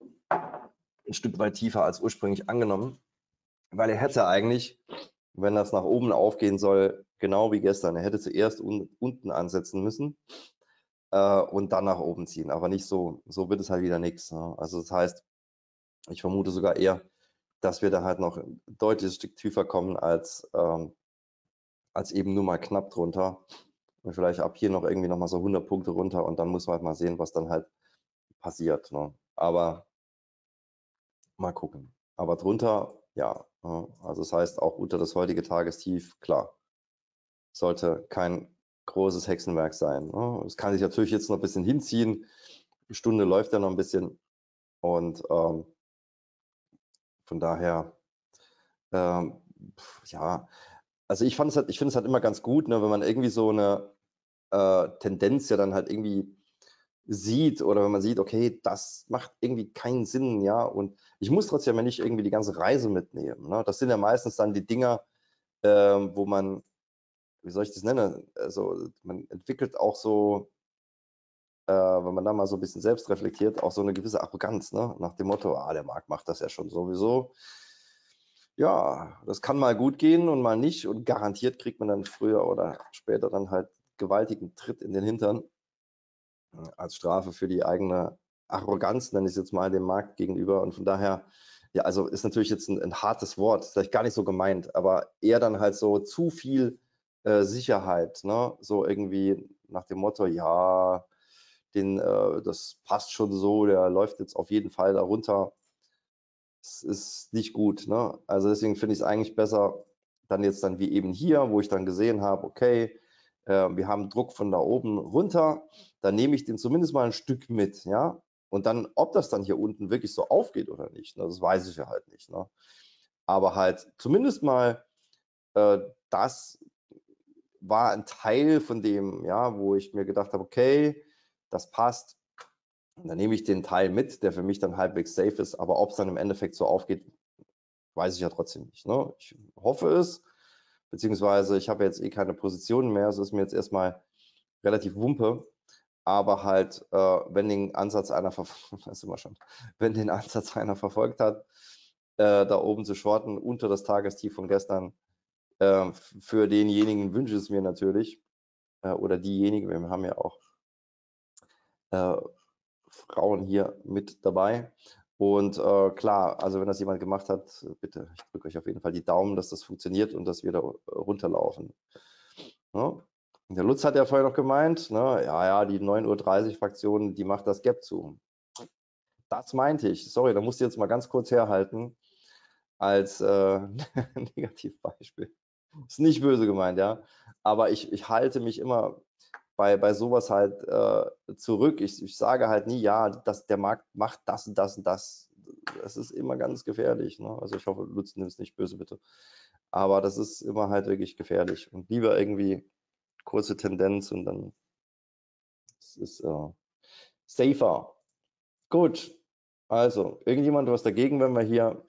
Stück weit tiefer als ursprünglich angenommen, weil er hätte eigentlich, wenn das nach oben aufgehen soll, genau wie gestern, er hätte zuerst un unten ansetzen müssen äh, und dann nach oben ziehen, aber nicht so. So wird es halt wieder nichts. Ne? Also das heißt, ich vermute sogar eher, dass wir da halt noch ein deutliches Stück tiefer kommen als, ähm, als eben nur mal knapp drunter. Und vielleicht ab hier noch irgendwie noch mal so hundert Punkte runter und dann muss man halt mal sehen, was dann halt passiert. Ne? Aber mal gucken. Aber drunter, ja. Ne? Also das heißt auch unter das heutige Tagestief, klar, sollte kein großes Hexenwerk sein. Ne? Es kann sich natürlich jetzt noch ein bisschen hinziehen. Die Stunde läuft ja noch ein bisschen und ähm, von daher, ähm, ja, also ich fand es halt, ich finde es halt immer ganz gut, ne, wenn man irgendwie so eine äh, Tendenz ja dann halt irgendwie sieht oder wenn man sieht, okay, das macht irgendwie keinen Sinn, ja, und ich muss trotzdem ja nicht irgendwie die ganze Reise mitnehmen. Ne? Das sind ja meistens dann die Dinger, ähm, wo man, wie soll ich das nennen? Also man entwickelt auch so, äh, wenn man da mal so ein bisschen selbst reflektiert, auch so eine gewisse Arroganz, ne? Nach dem Motto, ah, der Markt macht das ja schon sowieso. Ja, das kann mal gut gehen und mal nicht und garantiert kriegt man dann früher oder später dann halt gewaltigen Tritt in den Hintern äh, als Strafe für die eigene Arroganz, nenne ich es jetzt mal, dem Markt gegenüber. Und von daher, ja, also ist natürlich jetzt ein, ein hartes Wort, vielleicht gar nicht so gemeint, aber eher dann halt so zu viel äh, Sicherheit, ne? So irgendwie nach dem Motto, ja, den, äh, das passt schon so, der läuft jetzt auf jeden Fall darunter. Das ist nicht gut, ne? Also deswegen finde ich es eigentlich besser, dann jetzt dann wie eben hier, wo ich dann gesehen habe, okay, äh, wir haben Druck von da oben runter, dann nehme ich den zumindest mal ein Stück mit, ja. Und dann, ob das dann hier unten wirklich so aufgeht oder nicht, ne, das weiß ich ja halt nicht. Ne? Aber halt zumindest mal, äh, das war ein Teil von dem, ja, wo ich mir gedacht habe, okay, das passt. Und dann nehme ich den Teil mit, der für mich dann halbwegs safe ist. Aber ob es dann im Endeffekt so aufgeht, weiß ich ja trotzdem nicht. Ne? Ich hoffe es, beziehungsweise ich habe jetzt eh keine Positionen mehr. Es ist mir jetzt erstmal relativ Wumpe. Aber halt, äh, wenn den Ansatz einer verfolgt, das immer schon, wenn den Ansatz einer verfolgt hat, äh, da oben zu shorten unter das Tagestief von gestern, äh, für denjenigen wünsche ich es mir natürlich, äh, oder diejenigen, wir haben ja auch äh, Frauen hier mit dabei. Und äh, klar, also wenn das jemand gemacht hat, bitte, ich drücke euch auf jeden Fall die Daumen, dass das funktioniert und dass wir da runterlaufen. Ja? Der Lutz hat ja vorher noch gemeint, ne, ja, ja, die neun Uhr dreißig Fraktion, die macht das Gap zu. Das meinte ich. Sorry, da musst du jetzt mal ganz kurz herhalten als äh, Negativbeispiel. Ist nicht böse gemeint, ja. Aber ich, ich halte mich immer bei, bei sowas halt äh, zurück. Ich, ich sage halt nie, ja, das, der Markt macht das und das und das. Das ist immer ganz gefährlich. Ne? Also ich hoffe, Lutz, nimm es nicht böse, bitte. Aber das ist immer halt wirklich gefährlich. Und lieber irgendwie kurze Tendenz und dann ist es äh, safer. Gut. Also, irgendjemand was dagegen, wenn wir hier.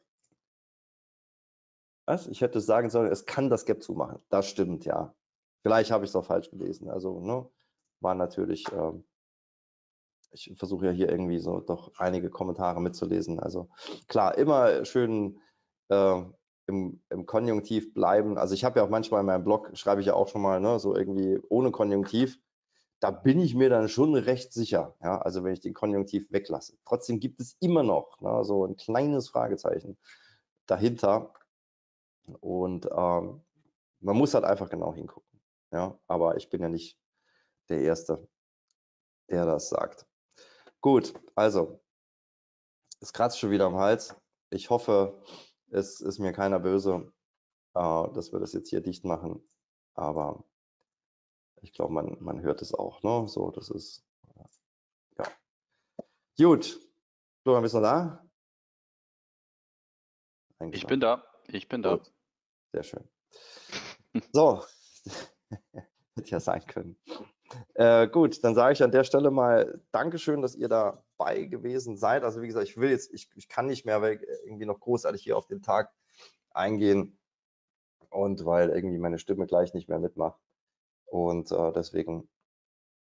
Was? Ich hätte sagen sollen, es kann das Gap zumachen. Das stimmt, ja. Vielleicht habe ich es auch falsch gelesen. Also, ne, war natürlich, ähm, ich versuche ja hier irgendwie so doch einige Kommentare mitzulesen. Also klar, immer schön äh, im, im Konjunktiv bleiben. Also ich habe ja auch manchmal in meinem Blog, schreibe ich ja auch schon mal, ne, so irgendwie ohne Konjunktiv. Da bin ich mir dann schon recht sicher, ja, also wenn ich den Konjunktiv weglasse. Trotzdem gibt es immer noch ne, so ein kleines Fragezeichen dahinter. Und ähm, man muss halt einfach genau hingucken. Ja, aber ich bin ja nicht der Erste, der das sagt. Gut, also, es kratzt schon wieder am Hals. Ich hoffe, es ist mir keiner böse, äh, dass wir das jetzt hier dicht machen. Aber ich glaube, man, man hört es auch. Ne? So, das ist, ja. Gut, Florian, bist du noch da? Eigentlich Ich noch. bin da, ich bin da. Gut, sehr schön. So, hätte ja sein können. Äh, gut, dann sage ich an der Stelle mal Dankeschön, dass ihr dabei gewesen seid. Also wie gesagt, ich will jetzt, ich, ich kann nicht mehr irgendwie noch großartig hier auf den Tag eingehen und weil irgendwie meine Stimme gleich nicht mehr mitmacht. Und äh, deswegen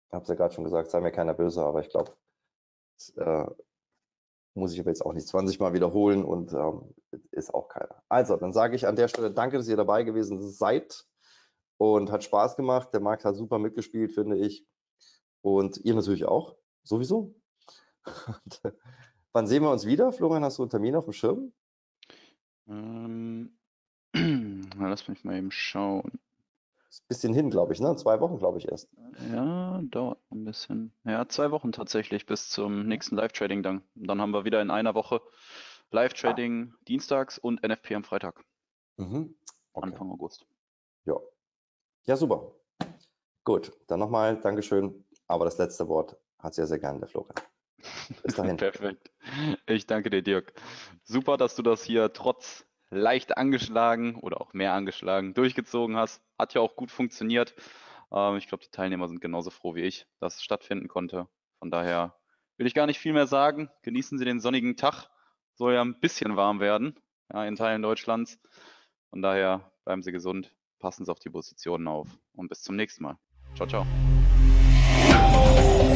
habe es ja gerade schon gesagt, sei mir keiner böse, aber ich glaube, äh, muss ich aber jetzt auch nicht zwanzig Mal wiederholen und ähm, ist auch keiner. Also, dann sage ich an der Stelle danke, dass ihr dabei gewesen seid und hat Spaß gemacht. Der Markt hat super mitgespielt, finde ich. Und ihr natürlich auch, sowieso. Und, äh, wann sehen wir uns wieder? Florian, hast du einen Termin auf dem Schirm? Ähm, na, lass mich mal eben schauen. Ist ein bisschen hin, glaube ich, ne? Zwei Wochen, glaube ich, erst. Ja, dauert ein bisschen. Ja, zwei Wochen tatsächlich bis zum nächsten Live-Trading dann. Dann haben wir wieder in einer Woche Live-Trading dienstags und N F P am Freitag, Mhm. Okay. Anfang August. Ja. Ja, super. Gut, dann nochmal Dankeschön. Aber das letzte Wort hat sehr, sehr gerne der Florian. Bis dahin. Perfekt. Ich danke dir, Dirk. Super, dass du das hier trotz leicht angeschlagen oder auch mehr angeschlagen durchgezogen hast. Hat ja auch gut funktioniert. Ähm, ich glaube, die Teilnehmer sind genauso froh wie ich, dass es stattfinden konnte. Von daher will ich gar nicht viel mehr sagen. Genießen Sie den sonnigen Tag. Soll ja ein bisschen warm werden, ja, in Teilen Deutschlands. Von daher bleiben Sie gesund, passen Sie auf die Positionen auf und bis zum nächsten Mal. Ciao, ciao.